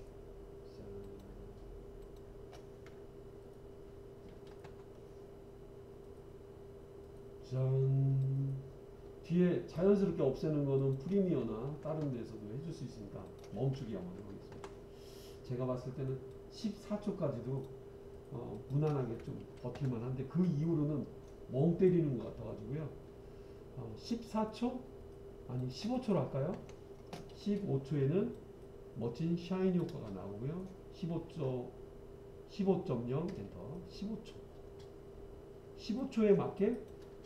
짠. 뒤에 자연스럽게 없애는 거는 프리미어나 다른 데서도 해줄 수 있으니까 멈추기 한번 해보겠습니다. 제가 봤을 때는 십사 초까지도 어, 무난하게 좀 버틸만 한데 그 이후로는 멍 때리는 것 같아가지고요. 어, 십사 초? 아니 십오 초로 할까요? 십오 초에는 멋진 샤이니 효과가 나오고요. 십오 초, 십오 점 영 엔터. 십오 초. 십오 초에 맞게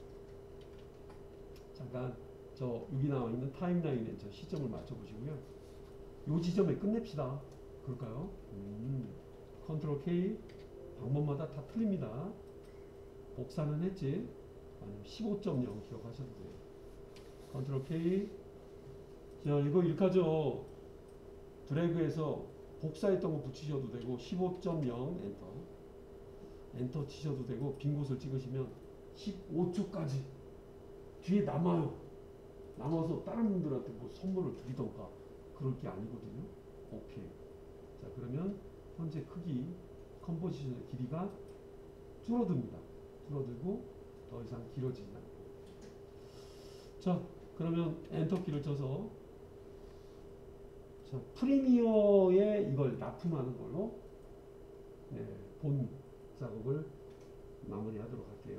잠깐 저 여기 나와 있는 타임라인에 저 시점을 맞춰 보시고요. 요 지점에 끝냅시다. 그럴까요? 음, 컨트롤 K. 방법마다 다 틀립니다. 복사는 했지. 아니면 십오 점 영 기억하셔도 돼요. 컨트롤 K. 자, 이거 이렇게 하죠. 드래그해서 복사했던 거 붙이셔도 되고 십오 점 영 엔터. 엔터 치셔도 되고 빈 곳을 찍으시면 십오 초까지 뒤에 남아요. 남아서 다른 분들한테 뭐 선물을 드리던가 그럴 게 아니거든요. 오케이. 자, 그러면 현재 크기 컴포지션의 길이가 줄어듭니다. 줄어들고 더 이상 길어지지 않고. 자, 그러면 엔터키를 쳐서 자, 프리미어에 이걸 납품하는 걸로 네, 본 작업을 마무리하도록 할게요.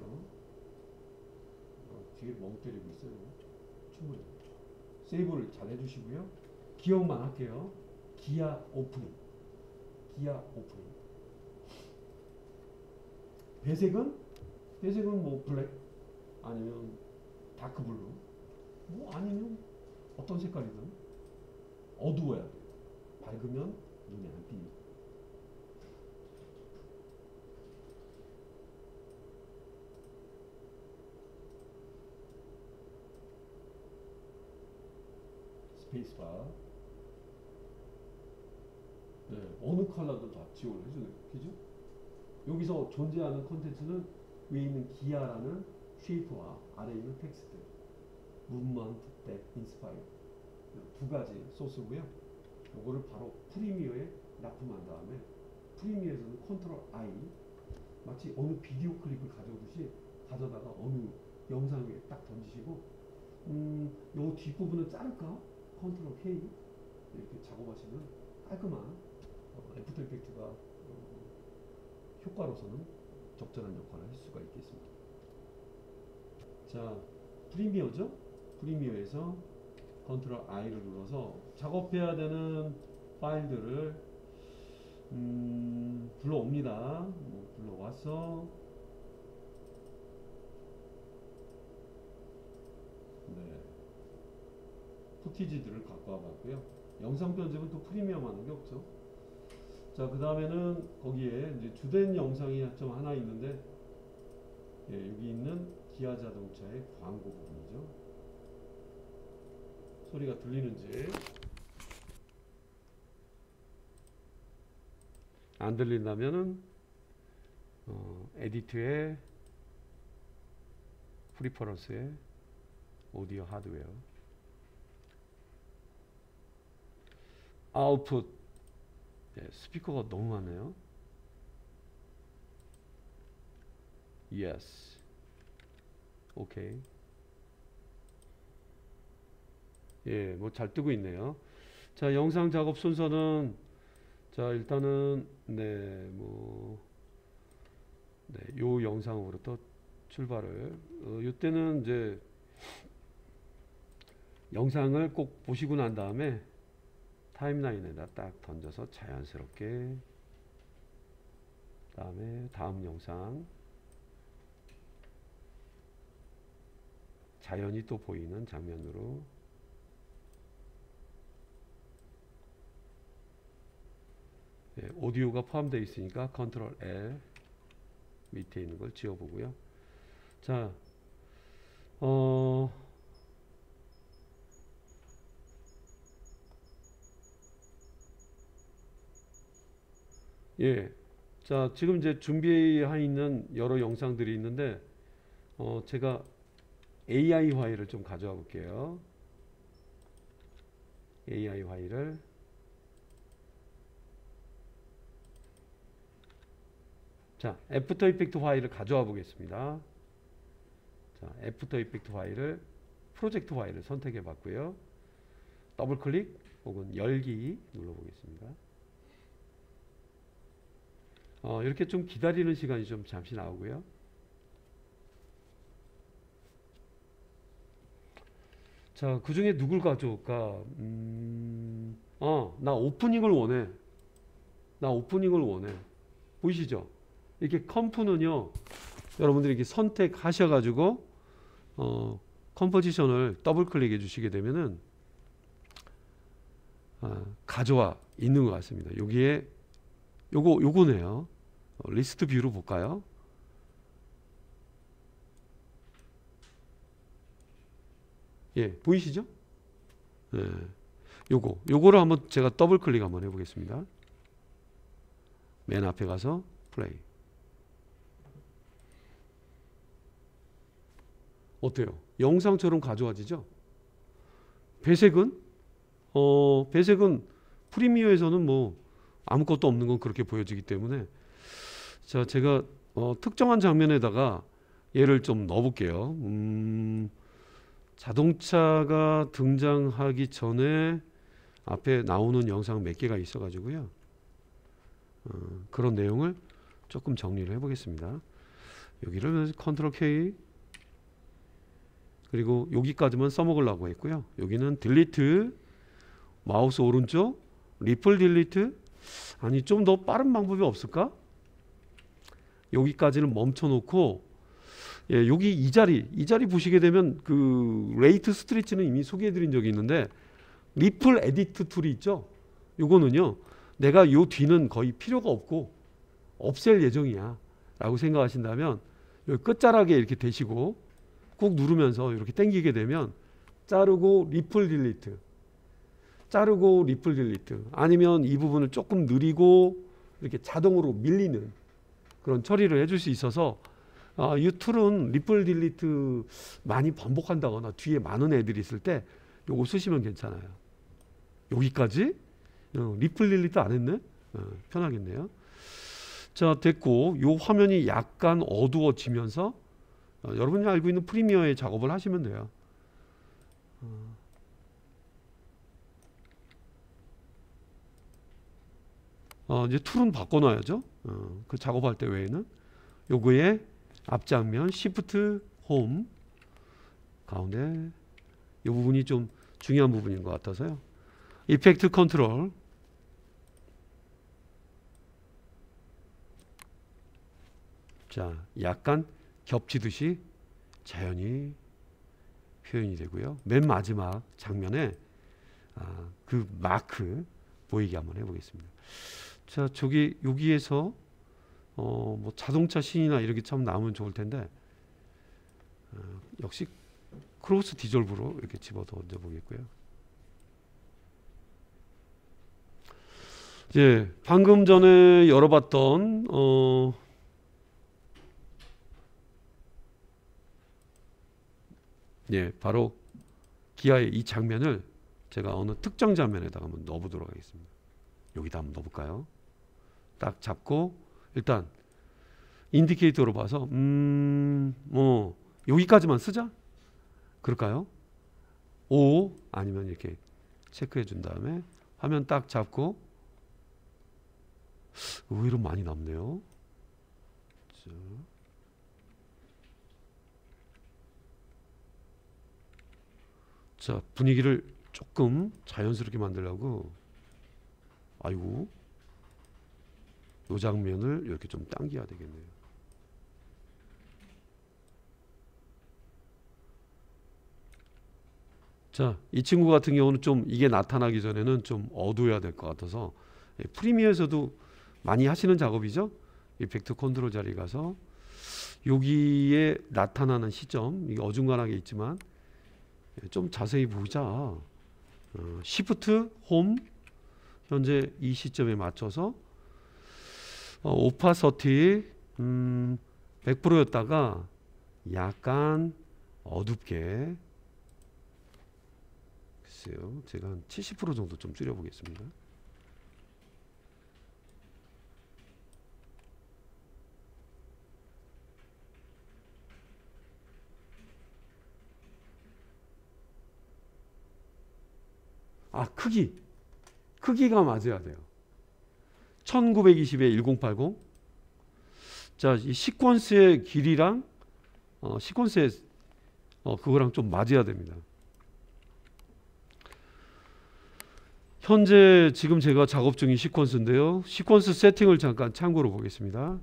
어, 뒤에 멍 때리고 있어요. 충분히 세이브를 잘 해주시고요. 기억만 할게요. 기아 오프닝, 기아 오프닝. 배색은 배색은 뭐 블랙 아니면 다크 블루, 뭐 아니면 어떤 색깔이든 어두워야 돼요. 밝으면 눈에 안 띕니다. 스페이스바. 네, 어느 컬러도 다 지원을 해주네요. 그죠? 여기서 존재하는 컨텐츠는 위에 있는 기아라는 쉐이프와 아래에 있는 텍스트, 문먼트, 백, 인스파이어 두 가지 소스고요. 이거를 바로 프리미어에 납품한 다음에 프리미어에서는 컨트롤 I, 마치 어느 비디오 클립을 가져오듯이 가져다가 어느 영상 위에 딱 던지시고, 음, 요 뒷부분은 자를까? 컨트롤 K 이렇게 작업하시면 깔끔한 어, 애프터 이펙트가 어, 효과로서는 적절한 역할을 할 수가 있겠습니다. 자, 프리미어죠? 프리미어에서 컨트롤 I를 눌러서 작업해야 되는 파일들을 음, 불러옵니다. 뭐 불러와서 네, 푸티지들을 갖고 와봤고요. 영상 편집은 또 프리미엄 하는 게 없죠. 자, 그 다음에는 거기에 이제 주된 영상이 좀 하나 있는데, 예, 여기 있는 기아 자동차의 광고 부분이죠. 소리가 들리는지. 안 들린다면은 어, 에디트의 프리퍼런스의 오디오 하드웨어, 아웃풋. 네, 스피커가 너무 많네요. Yes. 오케이. 예, 뭐 잘 뜨고 있네요. 자, 영상 작업 순서는, 자, 일단은 네, 뭐 네, 요 영상으로부터 출발을. 어, 이때는 이제 영상을 꼭 보시고 난 다음에 타임라인에다 딱 던져서 자연스럽게, 다음에 다음 영상 자연이 또 보이는 장면으로, 예, 오디오가 포함되어 있으니까 컨트롤 L 밑에 있는 걸 지워보고요. 자, 어, 예, 자, 지금 이제 준비해 있는 여러 영상들이 있는데, 어, 제가 에이아이 파일을 좀 가져와 볼게요. 에이아이 파일을, 자, 애프터 이펙트 파일을 가져와 보겠습니다. 자, 애프터 이펙트 파일을, 프로젝트 파일을 선택해 봤고요. 더블 클릭 혹은 열기 눌러 보겠습니다. 어, 이렇게 좀 기다리는 시간이 좀 잠시 나오고요. 자, 그 중에 누굴 가져올까? 음, 어, 나 오프닝을 원해. 나 오프닝을 원해. 보이시죠? 이렇게 컴프는요, 여러분들이 이렇게 선택하셔가지고, 어, 컴포지션을 더블 클릭해 주시게 되면은, 아, 가져와 있는 것 같습니다. 여기에, 요거, 요거네요. 어, 리스트 뷰로 볼까요? 예, 보이시죠? 예, 요거, 요거를 한번 제가 더블 클릭 한번 해보겠습니다. 맨 앞에 가서 플레이. 어때요? 영상처럼 가져와지죠? 배색은? 어, 배색은 프리미어에서는 뭐 아무것도 없는 건 그렇게 보여지기 때문에, 자, 제가 어, 특정한 장면에다가 얘를 좀 넣어볼게요. 음, 자동차가 등장하기 전에 앞에 나오는 영상 몇 개가 있어 가지고요. 어, 그런 내용을 조금 정리를 해보겠습니다. 여기를 컨트롤 K, 그리고 여기까지만 써먹으려고 했고요. 여기는 딜리트, 마우스 오른쪽 리플 딜리트. 아니 좀 더 빠른 방법이 없을까? 여기까지는 멈춰 놓고, 예, 여기 이 자리 이 자리 보시게 되면 그 레이트 스트레치는 이미 소개해 드린 적이 있는데, 리플 에디트 툴이 있죠. 요거는요, 내가 요 뒤는 거의 필요가 없고 없앨 예정이야 라고 생각하신다면 여기 끝자락에 이렇게 대시고 꾹 누르면서 이렇게 당기게 되면 자르고 리플 딜리트, 자르고 리플 딜리트, 아니면 이 부분을 조금 느리고 이렇게 자동으로 밀리는 그런 처리를 해줄 수 있어서, 아, 이 툴은 리플 딜리트 많이 반복한다거나 뒤에 많은 애들이 있을 때 요거 쓰시면 괜찮아요. 여기까지 어, 리플 딜리트 안 했네? 어, 편하겠네요. 자, 됐고, 요 화면이 약간 어두워지면서 어, 여러분이 알고 있는 프리미어의 작업을 하시면 돼요. 어. 어, 이제 툴은 바꿔놔야죠. 어, 그 작업할 때 외에는 요거에 앞장면 Shift 홈 가운데 이 부분이 좀 중요한 부분인 것 같아서요. 이펙트 컨트롤, 자, 약간 겹치듯이 자연히 표현이 되고요. 맨 마지막 장면에 아, 그 마크 보이게 한번 해보겠습니다. 자, 저기 여기에서 어, 뭐 자동차 신이나 이렇게 참 나오면 좋을 텐데, 어, 역시 크로스 디졸브로 이렇게 집어 던져 보겠고요. 예, 방금 전에 열어봤던 어, 예, 바로 기아의 이 장면을 제가 어느 특정 장면에다가 한번 넣어보도록 하겠습니다. 여기다 한번 넣어볼까요? 딱 잡고 일단 인디케이터로 봐서 음, 뭐 여기까지만 쓰자. 그럴까요? 오, 아니면 이렇게 체크해 준 다음에 화면 딱 잡고, 의외로 많이 남네요. 자. 자, 분위기를 조금 자연스럽게 만들려고, 아이고, 이 장면을 이렇게 좀 당겨야 되겠네요. 자, 이 친구 같은 경우는 좀 이게 나타나기 전에는 좀 어두워야 될 것 같아서, 예, 프리미어에서도 많이 하시는 작업이죠. 이펙트 컨트롤 자리 가서 여기에 나타나는 시점, 이게 어중간하게 있지만 좀 자세히 보자. 어, Shift 홈, 현재 이 시점에 맞춰서 어, 오파서티 음, 백 퍼센트였다가 약간 어둡게, 글쎄요, 제가 한 칠십 퍼센트 정도 좀 줄여보겠습니다. 아, 크기 크기가 맞아야 돼요. 천구백이십에 천팔십. 자, 이 시퀀스의 길이랑 어, 시퀀스의 어, 그거랑 좀 맞아야 됩니다. 현재 지금 제가 작업 중인 시퀀스인데요. 시퀀스 세팅을 잠깐 참고로 보겠습니다.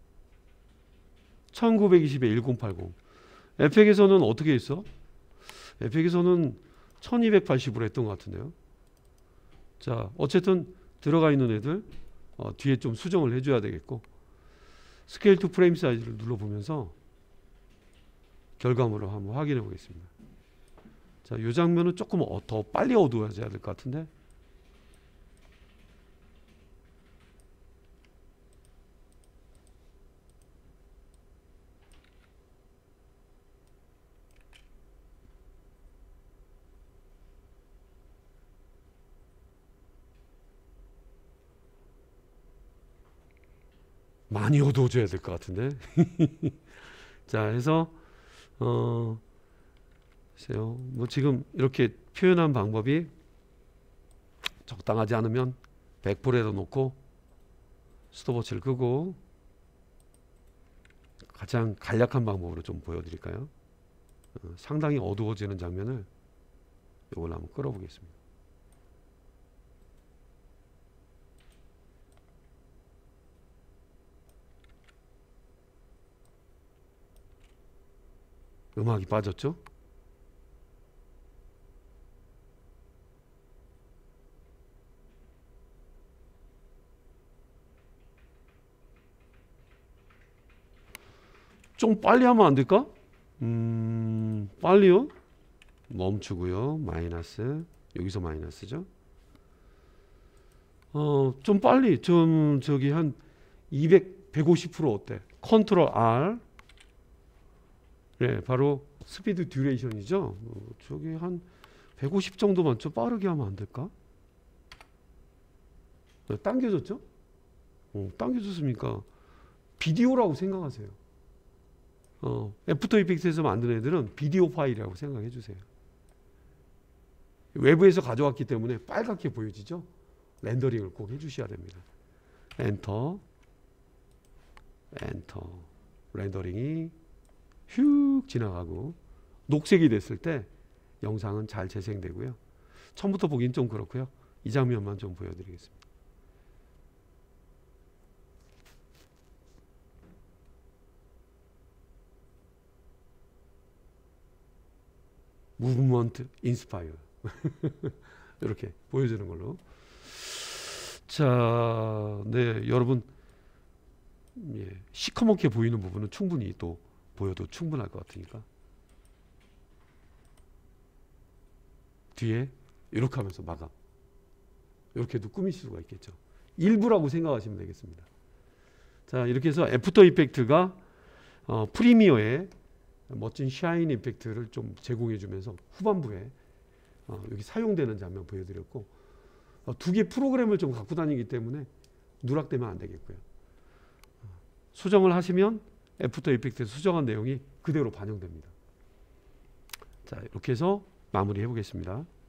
천구백이십에 천팔십. 에펙에서는 어떻게 했어? 에펙에서는 천이백팔십으로 했던 것 같은데요. 자, 어쨌든 들어가 있는 애들 어, 뒤에 좀 수정을 해줘야 되겠고, 스케일 투 프레임 사이즈를 눌러보면서 결과물을 한번 확인해 보겠습니다. 자, 이 장면은 조금 어, 더 빨리 어두워져야 될 것 같은데, 많이 어두워져야 될 것 같은데. 자, 해서 어, 글쎄요, 뭐 지금 이렇게 표현한 방법이 적당하지 않으면 백 퍼센트에다 놓고 스톱워치를 끄고 가장 간략한 방법으로 좀 보여드릴까요? 어, 상당히 어두워지는 장면을 이걸 한번 끌어보겠습니다. 음악이 빠졌죠? 좀 빨리 하면 안 될까? 음, 빨리요? 멈추고요. 마이너스. 여기서 마이너스죠. 어, 좀 빨리. 좀 저기 한 이백, 백오십 퍼센트 어때? 컨트롤 R. 네, 바로 스피드 듀레이션이죠. 어, 저기 한 백오십 정도만 좀 빠르게 하면 안 될까? 네, 당겨졌죠? 어, 당겨졌습니까? 비디오라고 생각하세요. 어, 애프터 이펙트에서 만든 애들은 비디오 파일이라고 생각해 주세요. 외부에서 가져왔기 때문에 빨갛게 보여지죠? 렌더링을 꼭 해주셔야 됩니다. 엔터, 엔터. 렌더링이 휙 지나가고 녹색이 됐을 때 영상은 잘 재생되고요. 처음부터 보긴 좀 그렇고요. 이 장면만 좀 보여드리겠습니다. 무브먼트 인스파이어 이렇게 보여주는 걸로. 자, 네, 여러분, 예, 시커멓게 보이는 부분은 충분히 또 보여도 충분할 것 같으니까 뒤에 이렇게 하면서 마감, 이렇게도 꾸미실 수가 있겠죠. 일부라고 생각하시면 되겠습니다. 자, 이렇게 해서 애프터 이펙트가 어, 프리미어에 멋진 샤인 이펙트를 좀 제공해 주면서 후반부에 어, 여기 사용되는 장면 보여드렸고, 어, 두 개 프로그램을 좀 갖고 다니기 때문에 누락되면 안 되겠고요. 어, 수정을 하시면 애프터 이펙트에서 수정한 내용이 그대로 반영됩니다. 자, 이렇게 해서 마무리 해 보겠습니다.